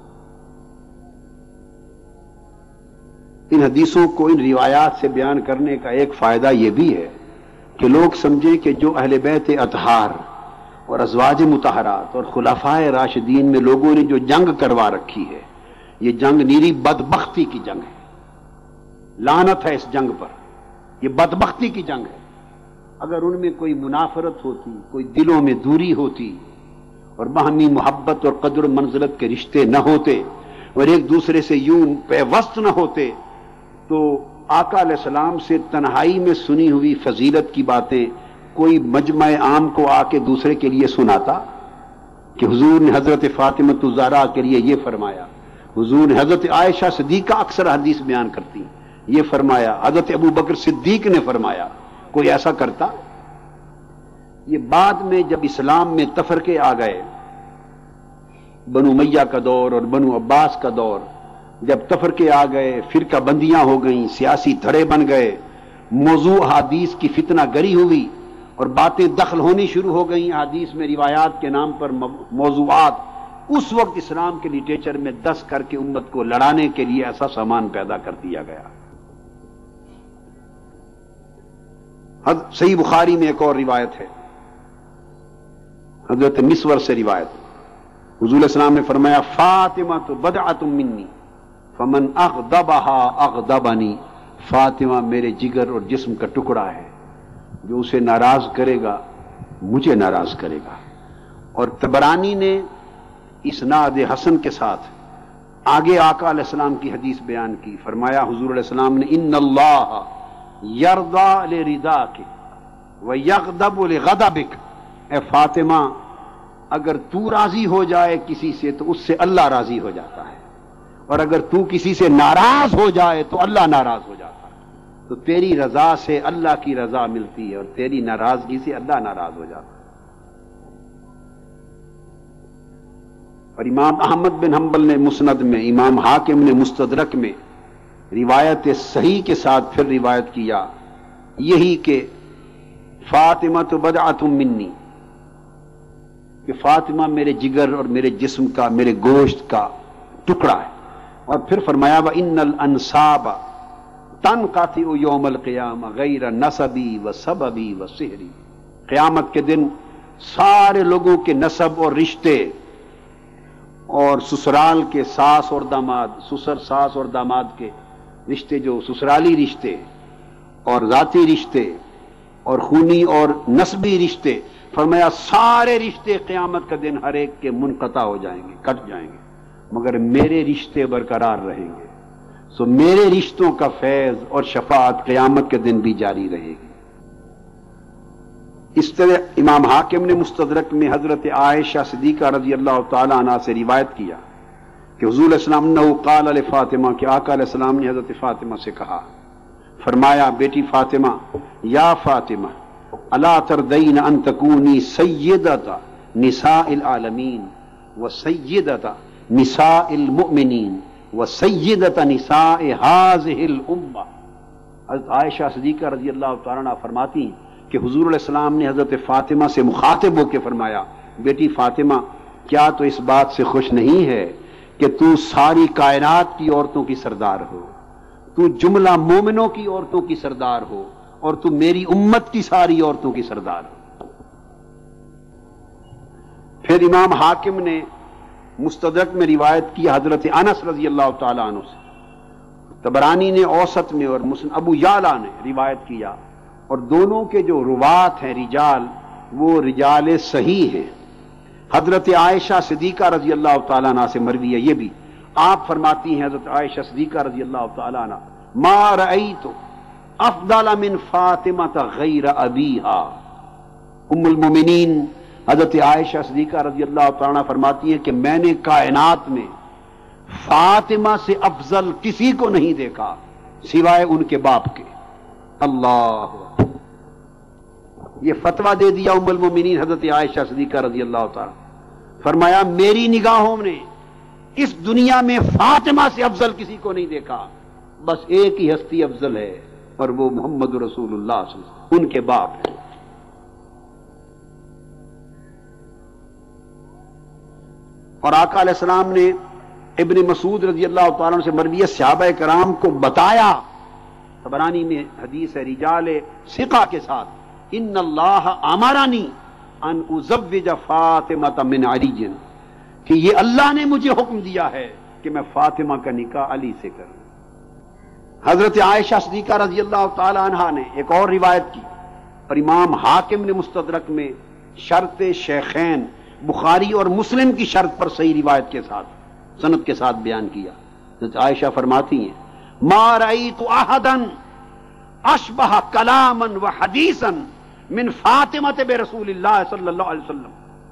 Speaker 2: ان حدیثوں کو ان روایات سے بیان کرنے کا ایک فائدہ یہ بھی ہے کہ لوگ سمجھیں کہ جو اہل بیت اطہار اور ازواج مطہرات اور خلفائے راشدین میں لوگوں نے جو جنگ کروا رکھی ہے، یہ جنگ نیری بدبختی کی جنگ ہے، لعنت ہے اس جنگ پر، یہ بدبختی کی جنگ ہے۔ اگر ان میں کوئی منافرت ہوتی، کوئی دلوں میں دوری ہوتی اور باہمی محبت اور قدر و منزلت کے رشتے نہ ہوتے اور ایک دوسرے سے یوں پیوست نہ ہوتے، تو آقا علیہ السلام سے تنہائی میں سنی ہوئی فضیلت کی باتیں کوئی مجمع عام کو آ کے دوسرے کے لیے سناتا کہ حضور نے حضرت فاطمہ الزہرا کے لیے یہ فرمایا، حضور نے حضرت عائشہ صدیقہ اکثر حدیث بیان کرتی یہ فرمایا، حضرت ابو بکر صدیق نے فرمایا، کوئی ایسا کرتا؟ یہ بعد میں جب اسلام میں تفرقے آ گئے، بنو امیہ کا دور اور بنو عباس کا دور، جب تفرقے آ گئے، فرقہ بندیاں ہو گئیں، سیاسی دھڑے بن گئے، موضوع حدیث کی فتنہ گری ہوئی اور باتیں دخل ہونی شروع ہو گئیں حدیث میں، روایات کے نام پر موضوعات، اس وقت اسلام کے لٹریچر میں دس کر کے امت کو لڑانے کے لیے ایسا سامان پیدا کر دیا گیا۔ صحیح بخاری میں ایک اور روایت ہے، حضرت مسور سے روایت، حضور علیہ السلام نے فرمایا فاطمہ تو بدعۃ منی فمن اغضبها اغضبنی، فاطمہ میرے جگر اور جسم کا ٹکڑا ہے، جو اسے ناراض کرے گا مجھے ناراض کرے گا۔ اور طبرانی نے اسناد حسن کے ساتھ آگے آقا علیہ السلام کی حدیث بیان کی، فرمایا حضور علیہ السلام نے ان اللہ یرضی لرضاک ویغضب لغضبک، اے فاطمہ اگر تو راضی ہو جائے کسی سے تو اس سے اللہ راضی ہو جاتا ہے، اور اگر تو کسی سے ناراض ہو جائے تو اللہ ناراض ہو جاتا ہے، تو تیری رضا سے اللہ کی رضا ملتی ہے اور تیری ناراضگی سے اللہ ناراض ہو جاتا ہے۔ اور امام احمد بن حنبل نے مسند میں، امام حاکم نے مستدرک میں روایت صحیح کے ساتھ پھر روایت کیا یہی کہ فاطمہ تو بدعۃ منی، کہ فاطمہ میرے جگر اور میرے جسم کا، میرے گوشت کا ٹکڑا ہے، اور پھر فرمایا وَإِنَّ الْأَنْسَابَ تَنْقَطِعُ يَوْمَ الْقِيَامَةِ غَيْرَ نَسَبِي وَسَبَبِي وَسِحْرِي، قیامت کے دن سارے لوگوں کے نسب اور رشتے اور سسرال کے ساس اور داماد، سسر ساس اور داماد کے رشتے، جو سسرالی رشتے اور ذاتی رشتے اور خونی اور نسبی رشتے، فرمایا سارے رشتے قیامت کا دن ہر ایک کے منقطع ہو جائیں گے، کٹ جائیں گے، مگر میرے رشتے برقرار رہیں گے، سو میرے رشتوں کا فیض اور شفاعت قیامت کے دن بھی جاری رہے گی۔ اس طرح امام حاکم نے مستدرک میں حضرت عائشہ صدیقہ رضی اللہ تعالی عنہ سے روایت کیا کہ حضور علیہ السلام نے قال لفاطمہ، کہ آقا علیہ السلام نے حضرت فاطمہ سے کہا، فرمایا بیٹی فاطمہ، یا فاطمہ الا ترضین ان تکونی سیدۃ نساء العالمین و سیدۃ نساء المؤمنین و سیدۃ نساء هذه الامہ۔ حضرت عائشہ صدیقہ رضی اللہ تعالیٰ عنہ فرماتی ہیں کہ حضور علیہ السلام نے حضرت فاطمہ سے مخاطب ہو کے فرمایا، بیٹی فاطمہ کیا تو اس بات سے خوش نہیں ہے کہ تو ساری کائنات کی عورتوں کی سردار ہو، تو جملہ مومنوں کی عورتوں کی سردار ہو، اور تو میری امت کی ساری عورتوں کی سردار ہو۔ پھر امام حاکم نے مستدرک میں روایت کی حضرت انس رضی اللہ تعالی عنہ سے، طبرانی نے اوسط میں اور مسند ابو یعلا نے روایت کیا اور دونوں کے جو روات ہیں رجال وہ رجال صحیح ہیں. حضرت عائشہ صدیقہ رضی اللہ تعالیٰ عنہ سے مروی ہے یہ بھی. آپ فرماتی ہیں حضرت عائشہ صدیقہ رضی اللہ تعالیٰ عنہ ما رأیت افضل من فاطمہ غیر ابیہا. ام المومنین حضرت عائشہ صدیقہ رضی اللہ تعالیٰ عنہ فرماتی ہیں کہ میں نے کائنات میں فاطمہ سے افضل کسی کو نہیں دیکھا سوائے ان کے باپ کے. اللہ یہ فتویٰ دے دیا ام المومنین حضرت عائشہ صدیقہ رضی اللہ تعالیٰ. فرمایا میری نگاہوں نے اس دنیا میں فاطمہ سے افضل کسی کو نہیں دیکھا, بس ایک ہی ہستی افضل ہے اور وہ محمد رسول اللہ صلی اللہ علیہ وسلم, ان کے باپ ہیں. اور آقا علیہ السلام نے ابن مسعود رضی اللہ تعالیٰ عنہ سے مروی صحابہ کرام کو بتایا, طبرانی میں حدیث ہے رجال ثقہ کے ساتھ, ان اللہ امرنی ان ازوج فاطمہ من علی, کہ یہ اللہ نے مجھے حکم دیا ہے کہ میں فاطمہ کا نکاح علی سے کروں. حضرت عائشہ صدیقہ رضی اللہ تعالی عنہا نے ایک اور روایت کی اور امام حاکم نے مستدرک میں شرط شیخین بخاری اور مسلم کی شرط پر صحیح روایت کے ساتھ سند کے ساتھ بیان کیا. حضرت عائشہ فرماتی ہیں ما رأیت احدا اشبہ کلاما و حدیثا من فاطمہ برسول اللہ صلی اللہ علیہ وسلم,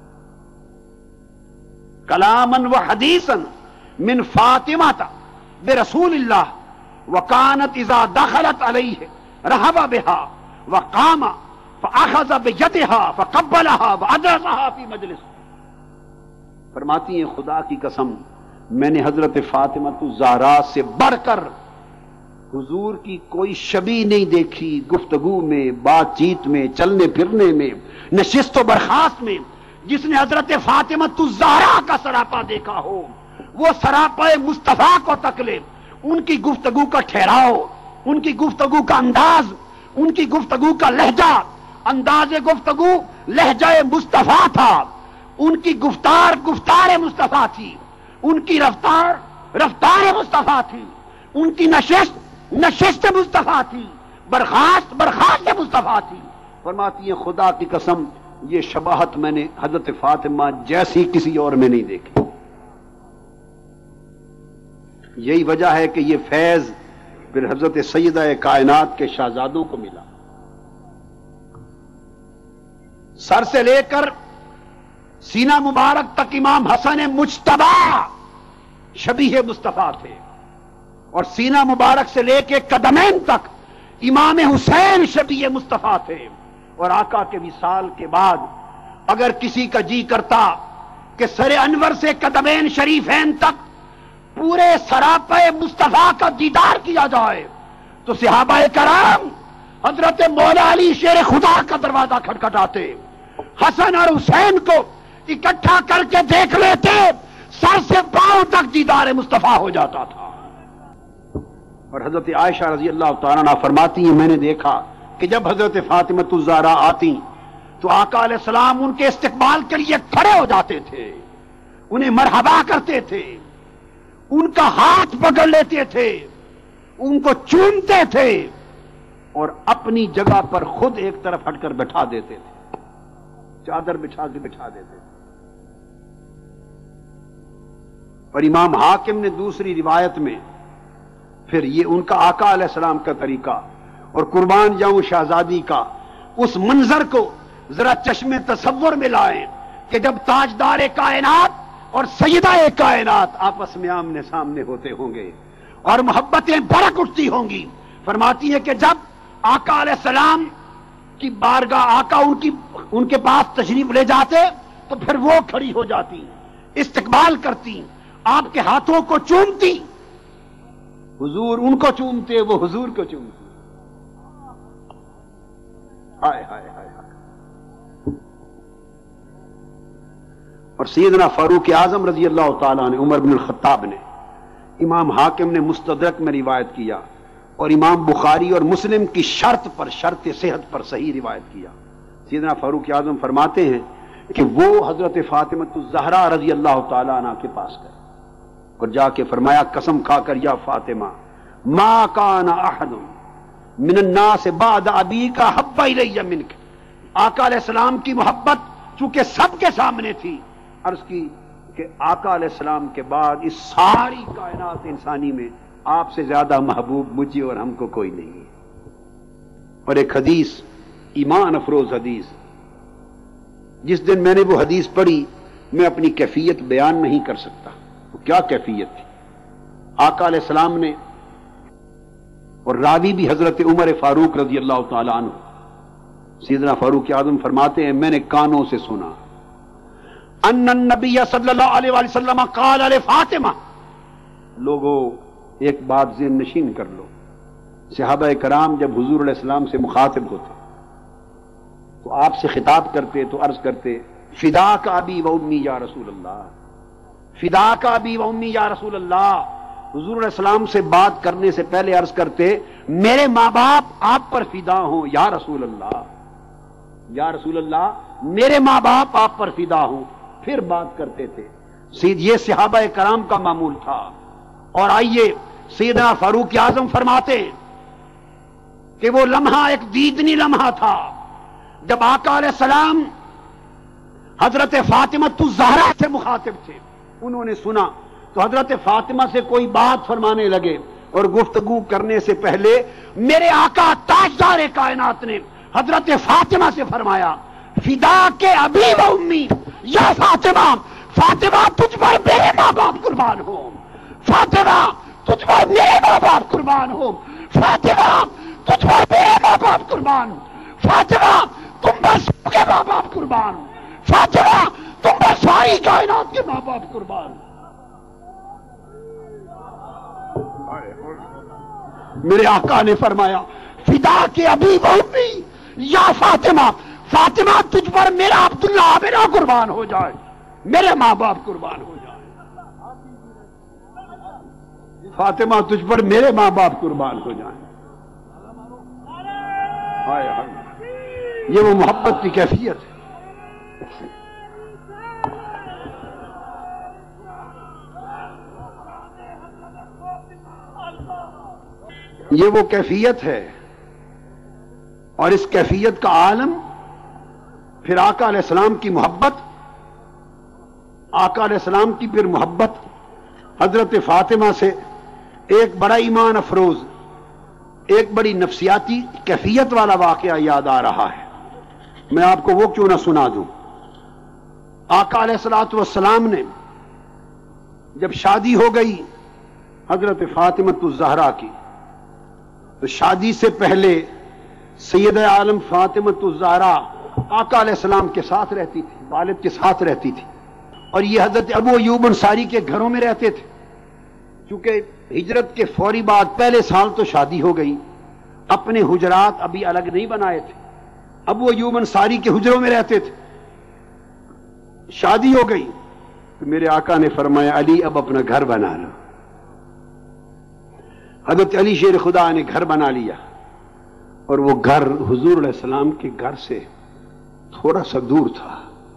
Speaker 2: کلاما و حدیثا من فاطمہ برسول اللہ وکانت اذا دخلت علیہ رہب بها وقام فاخذ بیدها فقبلها وادرسها فی مجلس. فرماتی ہیں خدا کی قسم میں نے حضرت فاطمہ الزہرا سے بڑھ کر حضور کی کوئی شبیہ نہیں دیکھی, گفتگو میں, بات چیت میں, چلنے پھرنے میں, نشست و برخاست میں. جس نے حضرت فاطمہ الزہرا کا سراپا دیکھا ہو وہ سراپا مصطفیٰ کو تک لے. ان کی گفتگو کا ٹھہراؤ, ان کی گفتگو کا انداز, ان کی گفتگو کا لہجہ, انداز گفتگو لہجہ مصطفیٰ تھا. ان کی گفتار مصطفیٰ تھی, ان کی رفتار مصطفیٰ تھی, ان کی نشست مصطفیٰ تھی, برخاست مصطفیٰ تھی. فرماتی ہے خدا کی قسم یہ شباہت میں نے حضرت فاطمہ جیسی کسی اور میں نہیں دیکھی. یہی وجہ ہے کہ یہ فیض پھر حضرت سیدہ کائنات کے شہزادوں کو ملا. سر سے لے کر سینہ مبارک تک امام حسن مجتبی شبیہ مصطفیٰ تھے, اور سینہ مبارک سے لے کے قدمین تک امام حسین شبیہ مصطفیٰ تھے. اور آقا کے وصال کے بعد اگر کسی کا جی کرتا کہ سر انور سے قدمین شریفین تک پورے سراپے مصطفیٰ کا دیدار کیا جائے تو صحابہ کرام حضرت مولا علی شیر خدا کا دروازہ کھٹکھٹاتے, حسن اور حسین کو اکٹھا کر کے دیکھ لیتے, سر سے پاؤں تک دیدار مصطفیٰ ہو جاتا تھا. اور حضرت عائشہ رضی اللہ تعالیٰ عنہ فرماتی ہیں میں نے دیکھا کہ جب حضرت فاطمہ الزہرا آتی تو آقا علیہ السلام ان کے استقبال کے لیے کھڑے ہو جاتے تھے, انہیں مرحبا کرتے تھے, ان کا ہاتھ پکڑ لیتے تھے, ان کو چومتے تھے اور اپنی جگہ پر خود ایک طرف ہٹ کر بٹھا دیتے تھے, چادر بچھا کے بٹھا دیتے تھے. اور امام حاکم نے دوسری روایت میں پھر یہ ان کا آقا علیہ السلام کا طریقہ اور قربان جاؤں شہزادی کا اس منظر کو ذرا چشم تصور میں لائیں کہ جب تاجدار کائنات اور سیدہ کائنات آپس میں آمنے سامنے ہوتے ہوں گے اور محبتیں بھڑک اٹھتی ہوں گی. فرماتی ہے کہ جب آقا علیہ السلام کی بارگاہ آقا ان کے پاس تشریف لے جاتے تو پھر وہ کھڑی ہو جاتی, استقبال کرتی, آپ کے ہاتھوں کو چومتی, حضور ان کو چومتے, وہ حضور کو چومتے. ہائے ہائے ہائے ہائے. اور سیدنا فاروق اعظم رضی اللہ تعالیٰ نے, عمر بن الخطاب نے, امام حاکم نے مستدرک میں روایت کیا اور امام بخاری اور مسلم کی شرط صحت پر صحیح روایت کیا. سیدنا فاروق اعظم فرماتے ہیں کہ وہ حضرت فاطمہ الزہرا رضی اللہ تعالیٰ عنہ کے پاس گئے اور جا کے فرمایا قسم کھا کر یا فاطمہ ما کان احد من الناس بعد ابیک حب الی منک، آقا علیہ السلام کی محبت چونکہ سب کے سامنے تھی، عرض کی کہ آقا علیہ السلام کے بعد اس ساری کائنات انسانی میں آپ سے زیادہ محبوب مجھے اور ہم کو کوئی نہیں ہے۔ اور ایک حدیث، ایمان افروز حدیث، جس دن میں نے وہ حدیث پڑھی میں اپنی کیفیت بیان نہیں کر سکتا، وہ کیا کیفیت تھی۔ آقا علیہ السلام نے، اور راوی بھی حضرت عمر فاروق رضی اللہ تعالی عنہ، سیدنا فاروق اعظم فرماتے ہیں میں نے کانوں سے سنا ان النبی صلی اللہ علیہ وآلہ وسلم قال لفاطمہ، لوگوں ایک بات ذہن نشین کر لو، صحابہ کرام جب حضور علیہ السلام سے مخاطب ہوتے تو آپ سے خطاب کرتے تو عرض کرتے فداک ابی و امی یا رسول اللہ، فداک ابی و امی یا رسول اللہ۔ حضور علیہ السلام سے بات کرنے سے پہلے عرض کرتے میرے ماں باپ آپ پر فدا ہوں یا رسول اللہ، یا رسول اللہ میرے ماں باپ آپ پر فدا ہوں، پھر بات کرتے تھے۔ یہ صحابہ کرام کا معمول تھا۔ اور آئیے سیدنا فاروق اعظم فرماتے کہ وہ لمحہ ایک دیدنی لمحہ تھا جب آقا علیہ السلام حضرت فاطمہ الزہرا سے مخاطب تھے، انہوں نے سنا تو حضرت فاطمہ سے کوئی بات فرمانے لگے، اور گفتگو کرنے سے پہلے میرے آقا تاجدار کائنات نے حضرت فاطمہ سے فرمایا فدا کے ابی و امی یا فاطمہ، فاطمہ تجھ پر میرے ماں باپ قربان ہو، فاطمہ تجھ پر میرے ماں باپ قربان ہو، فاطمہ تجھ پر میرے ماں باپ قربان ہو، فاطمہ تم پر سب کے ماں باپ قربان ہو، فاطمہ تم پر ساری کائنات کے ماں باپ قربان ہو۔ میرے آقا نے فرمایا فدا کے ابی و امی یا فاطمہ، فاطمہ تجھ پر میرا عبداللہ عامرہ قربان ہو جائے، میرے ماں باپ قربان ہو جائے، فاطمہ تجھ پر میرے ماں باپ قربان ہو جائیں۔ یہ وہ محبت کی کیفیت ہے۔ یہ وہ کیفیت ہے، اور اس کیفیت کا عالم پھر آقا علیہ السلام کی محبت، آقا علیہ السلام کی پھر محبت حضرت فاطمہ سے ایک بڑا ایمان افروز، ایک بڑی نفسیاتی کیفیت والا واقعہ یاد آ رہا ہے، میں آپ کو وہ کیوں نہ سنا دوں۔ آقا علیہ الصلوۃ والسلام نے جب شادی ہو گئی حضرت فاطمہ الزہرا کی، تو شادی سے پہلے سیدہ عالم فاطمہ الزہرا آقا علیہ السلام کے ساتھ رہتی تھی، والد کے ساتھ رہتی تھی، اور یہ حضرت ابو ایوب انصاری کے گھروں میں رہتے تھے۔ چونکہ ہجرت کے فوری بعد پہلے سال تو شادی ہو گئی، اپنے حجرات ابھی الگ نہیں بنائے تھے، ابو ایوب انصاری کے حجروں میں رہتے تھے۔ شادی ہو گئی تو میرے آقا نے فرمایا علی اب اپنا گھر بنا لو۔ حضرت علی شیر خدا نے گھر بنا لیا، اور وہ گھر حضور علیہ السلام کے گھر سے تھوڑا سا دور تھا،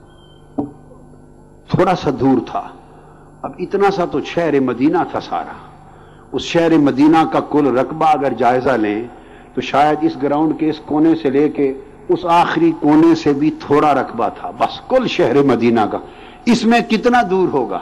Speaker 2: تھوڑا سا دور تھا۔ اب اتنا سا تو شہر مدینہ تھا سارا، اس شہر مدینہ کا کل رقبہ اگر جائزہ لیں تو شاید اس گراؤنڈ کے اس کونے سے لے کے اس آخری کونے سے بھی تھوڑا رقبہ تھا، بس کل شہر مدینہ کا۔ اس میں کتنا دور ہوگا،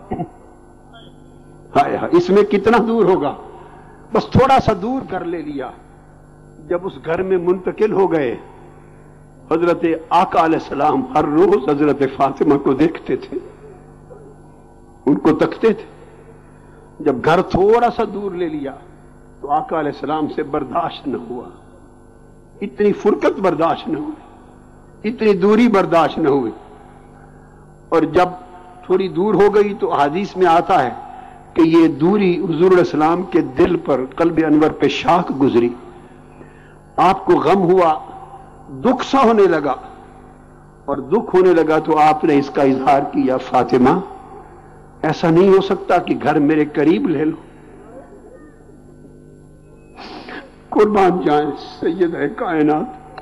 Speaker 2: اس میں کتنا دور ہوگا، بس تھوڑا سا دور کر لے لیا۔ جب اس گھر میں منتقل ہو گئے، حضرت آقا علیہ السلام ہر روز حضرت فاطمہ کو دیکھتے تھے، ان کو تکتے تھے۔ جب گھر تھوڑا سا دور لے لیا تو آقا علیہ السلام سے برداشت نہ ہوا، اتنی فرقت برداشت نہ ہوئی، اتنی دوری برداشت نہ ہوئی۔ اور جب تھوڑی دور ہو گئی تو حدیث میں آتا ہے کہ یہ دوری حضور علیہ السلام کے دل پر، قلب انور پہ شاخ گزری، آپ کو غم ہوا، دکھ سا ہونے لگا، اور دکھ ہونے لگا تو آپ نے اس کا اظہار کیا فاطمہ ایسا نہیں ہو سکتا کہ گھر میرے قریب لے لو، قربان جائیں سید کائنات،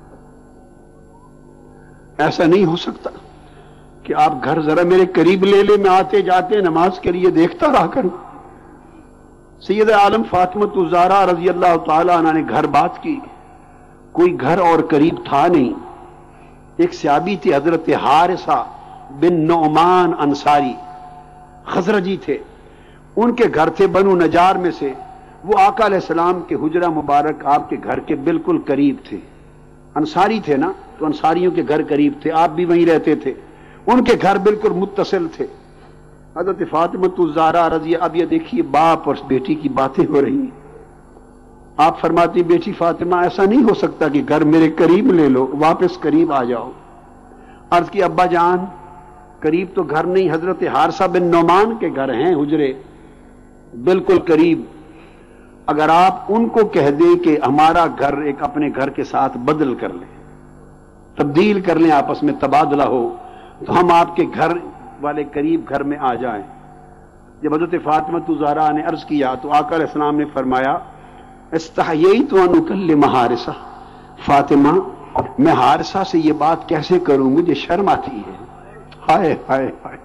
Speaker 2: ایسا نہیں ہو سکتا کہ آپ گھر ذرا میرے قریب لے لیں، میں آتے جاتے نماز کے لیے دیکھتا رہا کروں۔ سید عالم فاطمۃ الزہرا رضی اللہ تعالی عنہ نے گھر بات کی، کوئی گھر اور قریب تھا نہیں۔ ایک صحابی تھے حضرت حارثہ بن نعمان انصاری، خزرجی تھے، ان کے گھر تھے بنو نجار میں سے، وہ آقا علیہ السلام کے حجرہ مبارک آپ کے گھر کے بالکل قریب تھے، انصاری تھے نا تو انصاریوں کے گھر قریب تھے، آپ بھی وہیں رہتے تھے، ان کے گھر بالکل متصل تھے۔ حضرت فاطمۃ الزہرا رضی، اب یہ دیکھیے باپ اور بیٹی کی باتیں ہو رہی ہیں، آپ فرماتی بیٹی فاطمہ ایسا نہیں ہو سکتا کہ گھر میرے قریب لے لو، واپس قریب آ جاؤ۔ عرض کی ابا جان قریب تو گھر نہیں، حضرت حارثہ بن نعمان کے گھر ہیں حجرے بالکل قریب، اگر آپ ان کو کہہ دیں کہ ہمارا گھر ایک اپنے گھر کے ساتھ بدل کر لیں، تبدیل کر لیں، آپس میں تبادلہ ہو، تو ہم آپ کے گھر والے قریب گھر میں آ جائیں۔ جب حضرت فاطمۃ الزہرا نے عرض کیا تو آقا علیہ السلام نے فرمایا استحییت ان اکلم حارثہ، فاطمہ میں حارثہ سے یہ بات کیسے کروں، مجھے شرم آتی ہے۔ ہائے ہائے ہائے،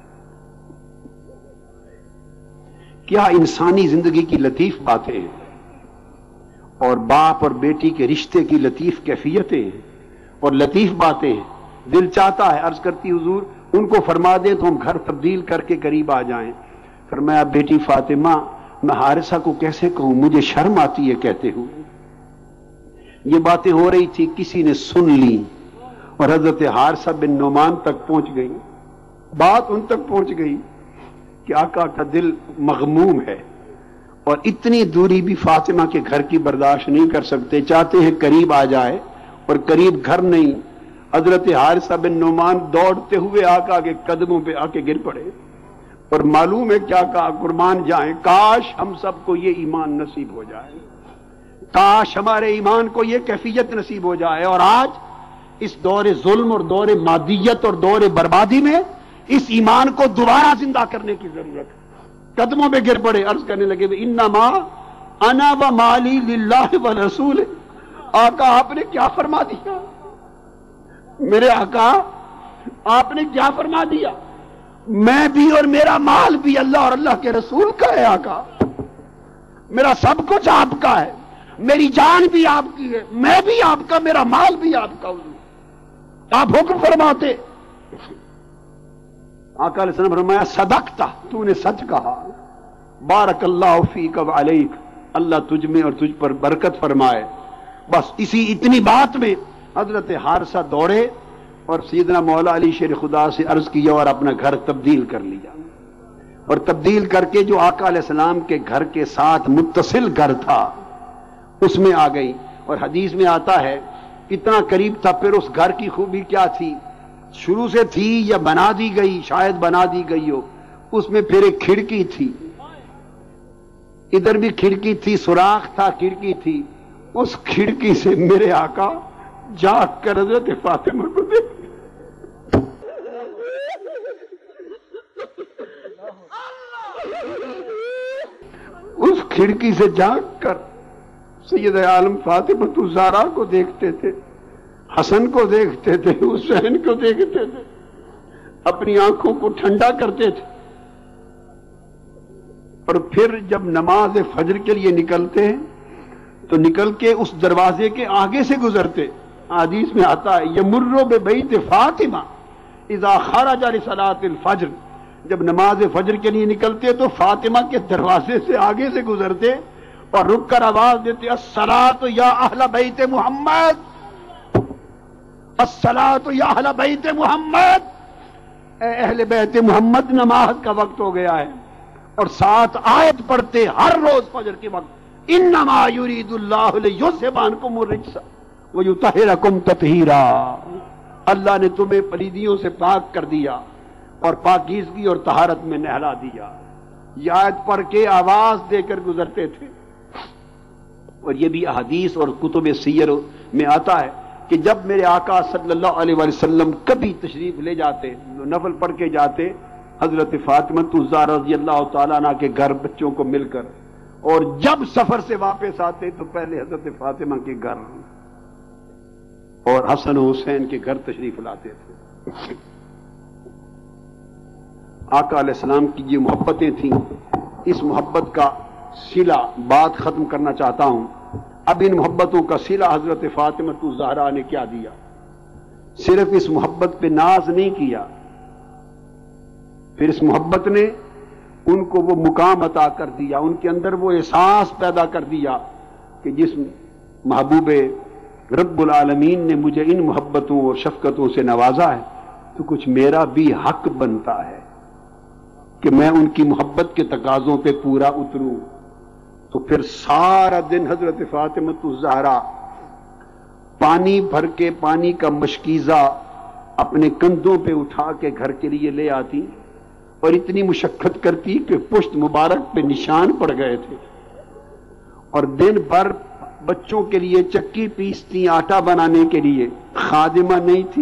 Speaker 2: کیا انسانی زندگی کی لطیف باتیں ہیں، اور باپ اور بیٹی کے رشتے کی لطیف کیفیتیں ہیں اور لطیف باتیں ہیں۔ دل چاہتا ہے عرض کرتی حضور ان کو فرما دیں تو ہم گھر تبدیل کر کے قریب آ جائیں۔ فرمایا بیٹی فاطمہ میں حارثہ کو کیسے کہوں، مجھے شرم آتی ہے کہتے ہوئے۔ یہ باتیں ہو رہی تھی، کسی نے سن لی اور حضرت حارثہ بن نعمان تک پہنچ گئی، بات ان تک پہنچ گئی کہ آقا کا دل مغموم ہے اور اتنی دوری بھی فاطمہ کے گھر کی برداشت نہیں کر سکتے، چاہتے ہیں قریب آ جائے اور قریب گھر نہیں۔ حضرت حارثہ بن نعمان دوڑتے ہوئے آقا کے قدموں پہ آ کے گر پڑے اور معلوم ہے کیا کہا، قربان جائیں کاش ہم سب کو یہ ایمان نصیب ہو جائے، کاش ہمارے ایمان کو یہ کیفیت نصیب ہو جائے، اور آج اس دور ظلم اور دور مادیت اور دور بربادی میں اس ایمان کو دوبارہ زندہ کرنے کی ضرورت ہے۔ قدموں پہ گر پڑے، عرض کرنے لگے انما انا و مالی للہ والرسول، آقا آپ نے کیا فرما دیا، میرے آقا آپ نے کیا فرما دیا، میں بھی اور میرا مال بھی اللہ اور اللہ کے رسول کا ہے آقا، میرا سب کچھ آپ کا ہے، میری جان بھی آپ کی ہے، میں بھی آپ کا، میرا مال بھی آپ کا، آپ حکم فرماتے۔ آقا علیہ السلام فرمایا صدقتا، تو نے سچ کہا، بارک اللہ فیک و علیک، اللہ تجھ میں اور تجھ پر برکت فرمائے۔ بس اسی اتنی بات میں حضرت حارثہ دوڑے اور سیدنا مولا علی شیر خدا سے عرض کیا اور اپنا گھر تبدیل کر لیا، اور تبدیل کر کے جو آقا علیہ السلام کے گھر کے ساتھ متصل گھر تھا اس میں آ گئی۔ اور حدیث میں آتا ہے اتنا قریب تھا، پھر اس گھر کی خوبی کیا تھی، شروع سے تھی یا بنا دی گئی، شاید بنا دی گئی ہو، اس میں پھر ایک کھڑکی تھی، ادھر بھی کھڑکی تھی، سوراخ تھا، کھڑکی تھی، اس کھڑکی سے میرے آقا جاگ کر حضرت فاطمہ کو دیکھ، اس کھڑکی سے جاگ کر سید عالم فاطمۃ الزہرا کو دیکھتے تھے، حسن کو دیکھتے تھے، حسین کو دیکھتے تھے، اپنی آنکھوں کو ٹھنڈا کرتے تھے، اور پھر جب نماز فجر کے لیے نکلتے ہیں تو نکل کے اس دروازے کے آگے سے گزرتے، حدیث میں آتا ہے یمر ببیت فاطمہ اذا خرج لصلاۃ الفجر، جب نماز فجر کے لیے نکلتے تو فاطمہ کے دروازے سے آگے سے گزرتے اور رک کر آواز دیتے الصلاۃ یا اہل بیت محمد، الصلاۃ یا اہل بیت محمد، اے اہل بیت محمد نماز کا وقت ہو گیا ہے، اور ساتھ آیت پڑھتے ہر روز فجر کے وقت انما یرید اللہ لیذھب عنکم الرجس ویطہرکم تطہیرا، اللہ نے تمہیں پلیدیوں سے پاک کر دیا اور پاکیزگی اور طہارت میں نہلا دیا، یہ آیت پڑھ کے آواز دے کر گزرتے تھے۔ اور یہ بھی احادیث اور کتب سیر میں آتا ہے کہ جب میرے آقا صلی اللہ علیہ وسلم کبھی تشریف لے جاتے، نفل پڑھ کے جاتے حضرت فاطمہ الزہرا رضی اللہ تعالیٰ عنہ کے گھر بچوں کو مل کر، اور جب سفر سے واپس آتے تو پہلے حضرت فاطمہ کے گھر اور حسن و حسین کے گھر تشریف لاتے تھے۔ آقا علیہ السلام کی یہ محبتیں تھیں، اس محبت کا صلہ بات ختم کرنا چاہتا ہوں. اب ان محبتوں کا صلہ حضرت فاطمہ الزہرا نے کیا دیا؟ صرف اس محبت پہ ناز نہیں کیا، پھر اس محبت نے ان کو وہ مقام عطا کر دیا، ان کے اندر وہ احساس پیدا کر دیا کہ جس محبوب رب العالمین نے مجھے ان محبتوں اور شفقتوں سے نوازا ہے تو کچھ میرا بھی حق بنتا ہے کہ میں ان کی محبت کے تقاضوں پہ پورا اتروں. تو پھر سارا دن حضرت فاطمہ الزہرا پانی بھر کے پانی کا مشکیزہ اپنے کندھوں پہ اٹھا کے گھر کے لیے لے آتی اور اتنی مشقت کرتی کہ پشت مبارک پہ نشان پڑ گئے تھے، اور دن بھر بچوں کے لیے چکی پیستی آٹا بنانے کے لیے. خادمہ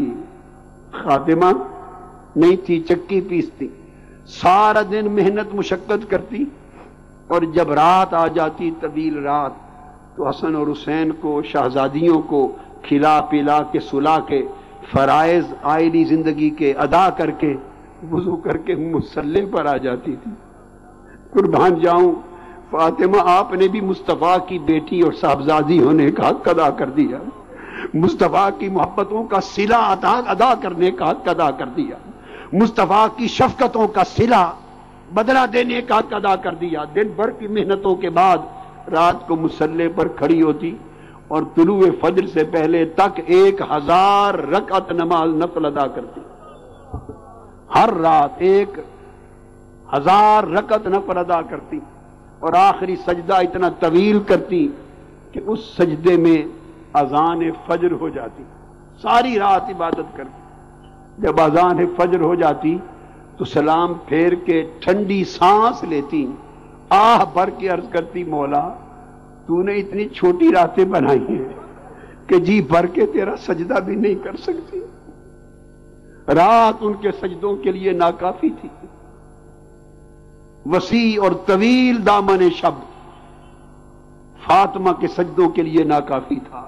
Speaker 2: نہیں تھی چکی پیستی، سارا دن محنت مشقت کرتی، اور جب رات آ جاتی طویل رات تو حسن اور حسین کو شہزادیوں کو کھلا پلا کے سلا کے فرائض آئلی زندگی کے ادا کر کے وضو کر کے مصلی پر آ جاتی تھی. قربان جاؤں فاطمہ، آپ نے بھی مصطفیٰ کی بیٹی اور صاحبزادی ہونے کا حق ادا کر دیا، مصطفیٰ کی محبتوں کا صلہ ادا کرنے کا حق ادا کر دیا، مصطفیٰ کی شفقتوں کا صلہ بدلہ دینے کا حق ادا کر دیا. دن بھر کی محنتوں کے بعد رات کو مصلی پر کھڑی ہوتی اور طلوع فجر سے پہلے تک 1000 رکعت نماز نفل ادا کرتی. ہر رات 1000 رکعت نفل ادا کرتی اور آخری سجدہ اتنا طویل کرتی کہ اس سجدے میں اذان فجر ہو جاتی. ساری رات عبادت کرتی. جب اذان فجر ہو جاتی تو سلام پھیر کے ٹھنڈی سانس لیتی، آہ بھر کے عرض کرتی، مولا تو نے اتنی چھوٹی راتیں بنائی ہیں کہ جی بھر کے تیرا سجدہ بھی نہیں کر سکتی. رات ان کے سجدوں کے لیے ناکافی تھی. وسیع اور طویل دامن شب فاطمہ کے سجدوں کے لیے ناکافی تھا.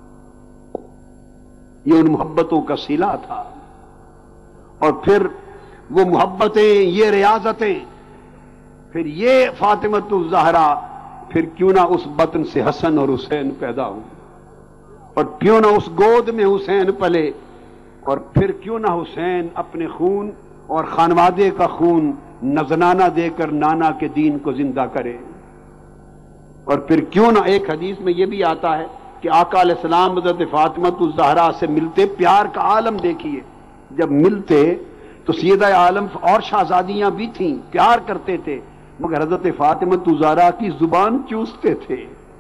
Speaker 2: یہ ان محبتوں کا صلہ تھا. اور پھر وہ محبتیں، یہ ریاضتیں، پھر یہ فاطمہ الزہرا، پھر کیوں نہ اس بطن سے حسن اور حسین پیدا ہو، اور کیوں نہ اس گود میں حسین پلے، اور پھر کیوں نہ حسین اپنے خون اور خانوادے کا خون نذرانہ دے کر نانا کے دین کو زندہ کرے. اور پھر کیوں نہ ایک حدیث میں یہ بھی آتا ہے کہ آقا علیہ السلام حضرت فاطمہ الزہرا سے ملتے، پیار کا عالم دیکھیے، جب ملتے تو سیدہ عالم اور شہزادیاں بھی تھیں، پیار کرتے تھے، مگر حضرت فاطمہ الزہرا کی زبان چوستے تھے.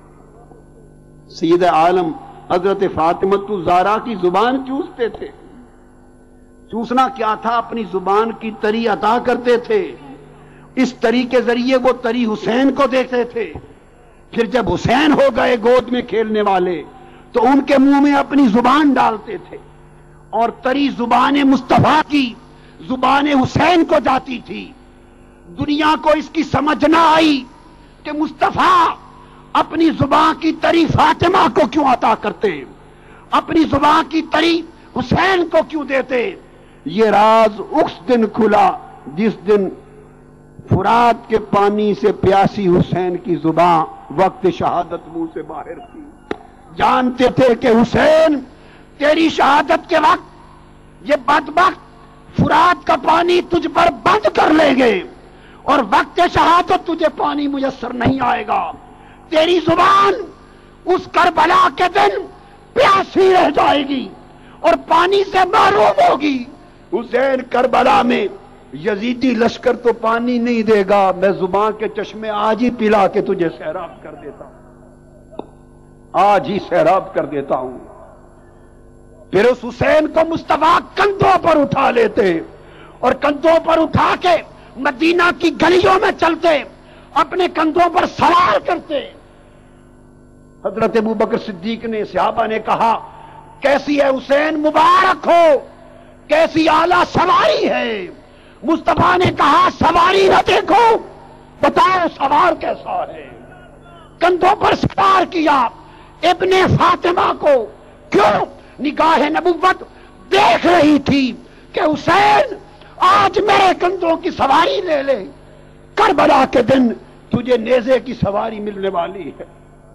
Speaker 2: سیدہ عالم حضرت فاطمہ الزہرا کی زبان چوستے تھے. چوسنا کیا تھا؟ اپنی زبان کی تری عطا کرتے تھے. اس تری کے ذریعے وہ تری حسین کو دیتے تھے. پھر جب حسین ہو گئے گود میں کھیلنے والے تو ان کے منہ میں اپنی زبان ڈالتے تھے، اور تری زبان مصطفیٰ کی زبان حسین کو جاتی تھی. دنیا کو اس کی سمجھ نہ آئی کہ مصطفیٰ اپنی زبان کی تری فاطمہ کو کیوں عطا کرتے، اپنی زبان کی تری حسین کو کیوں دیتے. یہ راز اس دن کھلا جس دن فرات کے پانی سے پیاسی حسین کی زبان وقت شہادت منہ سے باہر تھی. جانتے تھے کہ حسین تیری شہادت کے وقت یہ بدبخت فرات کا پانی تجھ پر بند کر لیں گے، اور وقت شہادت تجھے پانی میسر نہیں آئے گا. تیری زبان اس کربلا کے دن پیاسی رہ جائے گی اور پانی سے محروم ہوگی. حسین کربلا میں یزیدی لشکر تو پانی نہیں دے گا، میں زبان کے چشمے آج ہی پلا کے تجھے سیراب کر دیتا ہوں، آج ہی سیراب کر دیتا ہوں. پھر اس حسین کو مصطفیٰ کندھوں پر اٹھا لیتے اور کندھوں پر اٹھا کے مدینہ کی گلیوں میں چلتے، اپنے کندھوں پر سوار کرتے. حضرت ابوبکر صدیق نے، صحابہ نے کہا کیسی ہے حسین، مبارک ہو، کیسی اعلیٰ سواری ہے. مصطفیٰ نے کہا سواری نہ دیکھو، بتاؤ سوار کیسا ہے. کندھوں پر سوار کیا ابن فاطمہ کو. کیوں؟ نگاہ نبوت دیکھ رہی تھی کہ حسین آج میرے کندھوں کی سواری لے لے. کربلا کے دن تجھے نیزے کی سواری ملنے والی ہے۔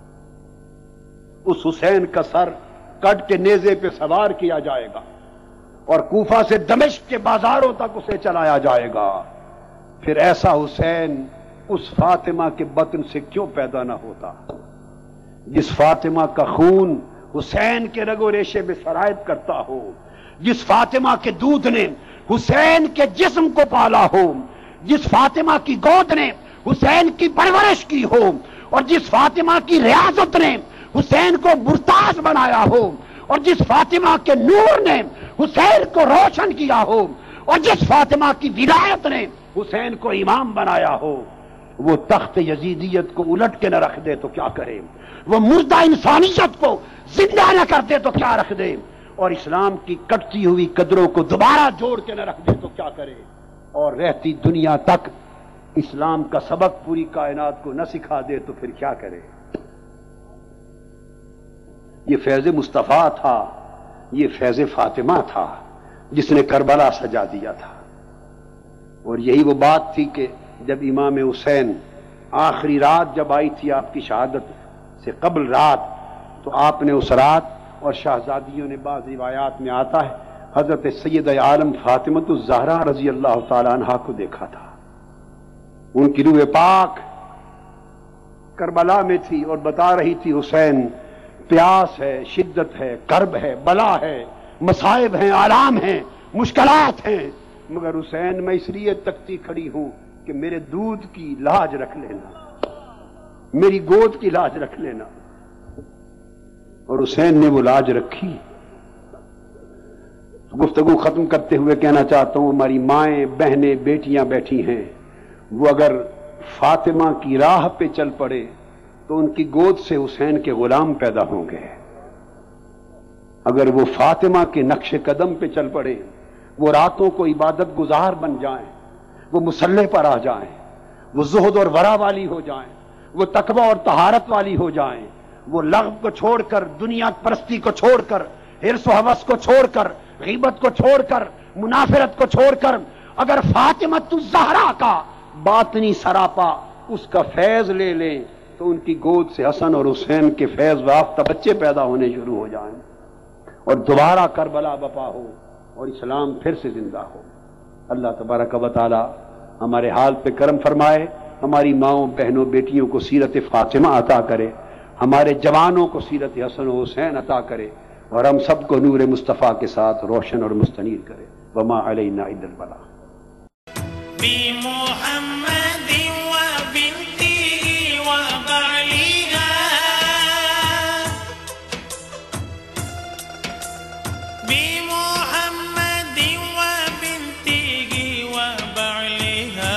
Speaker 2: اس حسین کا سر کٹ کے نیزے پہ سوار کیا جائے گا اور کوفہ سے دمشق کے بازاروں تک اسے چلایا جائے گا۔ پھر ایسا حسین اس فاطمہ کے بطن سے کیوں پیدا نہ ہوتا جس فاطمہ کا خون حسین کے رگ و ریشے میں سرایت کرتا ہو، جس فاطمہ کے دودھ نے حسین کے جسم کو پالا ہو، جس فاطمہ کی گود نے حسین کی پرورش کی ہو، اور جس فاطمہ کی ریاضت نے حسین کو مرتاز بنایا ہو، اور جس فاطمہ کے نور نے حسین کو روشن کیا ہو، اور جس فاطمہ کی ولایت نے حسین کو امام بنایا ہو، وہ تخت یزیدیت کو الٹ کے نہ رکھ دے تو کیا کرے؟ وہ مردہ انسانیت کو زندہ نہ کر دے تو کیا رکھ دے؟ اور اسلام کی کٹتی ہوئی قدروں کو دوبارہ جوڑ کے نہ رکھ دے تو کیا کرے؟ اور رہتی دنیا تک اسلام کا سبق پوری کائنات کو نہ سکھا دے تو پھر کیا کرے؟ یہ فیض مصطفیٰ تھا، یہ فیض فاطمہ تھا جس نے کربلا سجا دیا تھا۔ اور یہی وہ بات تھی کہ جب امام حسین آخری رات جب آئی تھی آپ کی شہادت سے قبل رات، تو آپ نے اس رات، اور شہزادیوں نے بعض روایات میں آتا ہے حضرت سید عالم فاطمۃ الزہرا رضی اللہ تعالی عنہا کو دیکھا تھا۔ ان کی روح پاک کربلا میں تھی اور بتا رہی تھی حسین پیاس ہے، شدت ہے، کرب ہے، بلا ہے، مصائب ہیں، آلام ہیں، مشکلات ہیں، مگر حسین میں اس لیے تکتی کھڑی ہوں کہ میرے دودھ کی لاج رکھ لینا، میری گود کی لاج رکھ لینا۔ اور حسین نے وہ لاج رکھی۔ گفتگو ختم کرتے ہوئے کہنا چاہتا ہوں، ہماری مائیں، بہنیں، بیٹیاں بیٹھی ہیں، وہ اگر فاطمہ کی راہ پہ چل پڑے تو ان کی گود سے حسین کے غلام پیدا ہوں گے۔ اگر وہ فاطمہ کے نقش قدم پہ چل پڑے، وہ راتوں کو عبادت گزار بن جائیں، وہ مصلح پر آ جائیں، وہ زہد اور ورع والی ہو جائیں، وہ تقوی اور طہارت والی ہو جائیں، وہ لغو کو چھوڑ کر، دنیا پرستی کو چھوڑ کر، حرص و ہوس کو چھوڑ کر، غیبت کو چھوڑ کر، منافرت کو چھوڑ کر اگر فاطمۃ الزہرا کا باطنی سراپا اس کا فیض لے لیں تو ان کی گود سے حسن اور حسین کے فیض یافتہ بچے پیدا ہونے شروع ہو جائیں اور دوبارہ کربلا بپا ہو اور اسلام پھر سے زندہ ہو۔ اللہ تبارک و تعالی ہمارے حال پہ کرم فرمائے، ہماری ماؤں، بہنوں، بیٹیوں کو سیرت فاطمہ عطا کرے، ہمارے جوانوں کو سیرت حسن و حسین عطا کرے، اور ہم سب کو نور مصطفیٰ کے ساتھ روشن اور مستنیر کرے۔ وما علینا الا البلاغ۔
Speaker 1: بمحمد وبنته وبعلها بمحمد وبنته وبعلها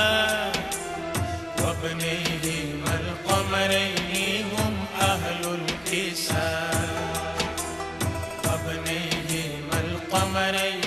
Speaker 1: وابنيهما القمرين هم أهل الكساء وابنيهما القمرين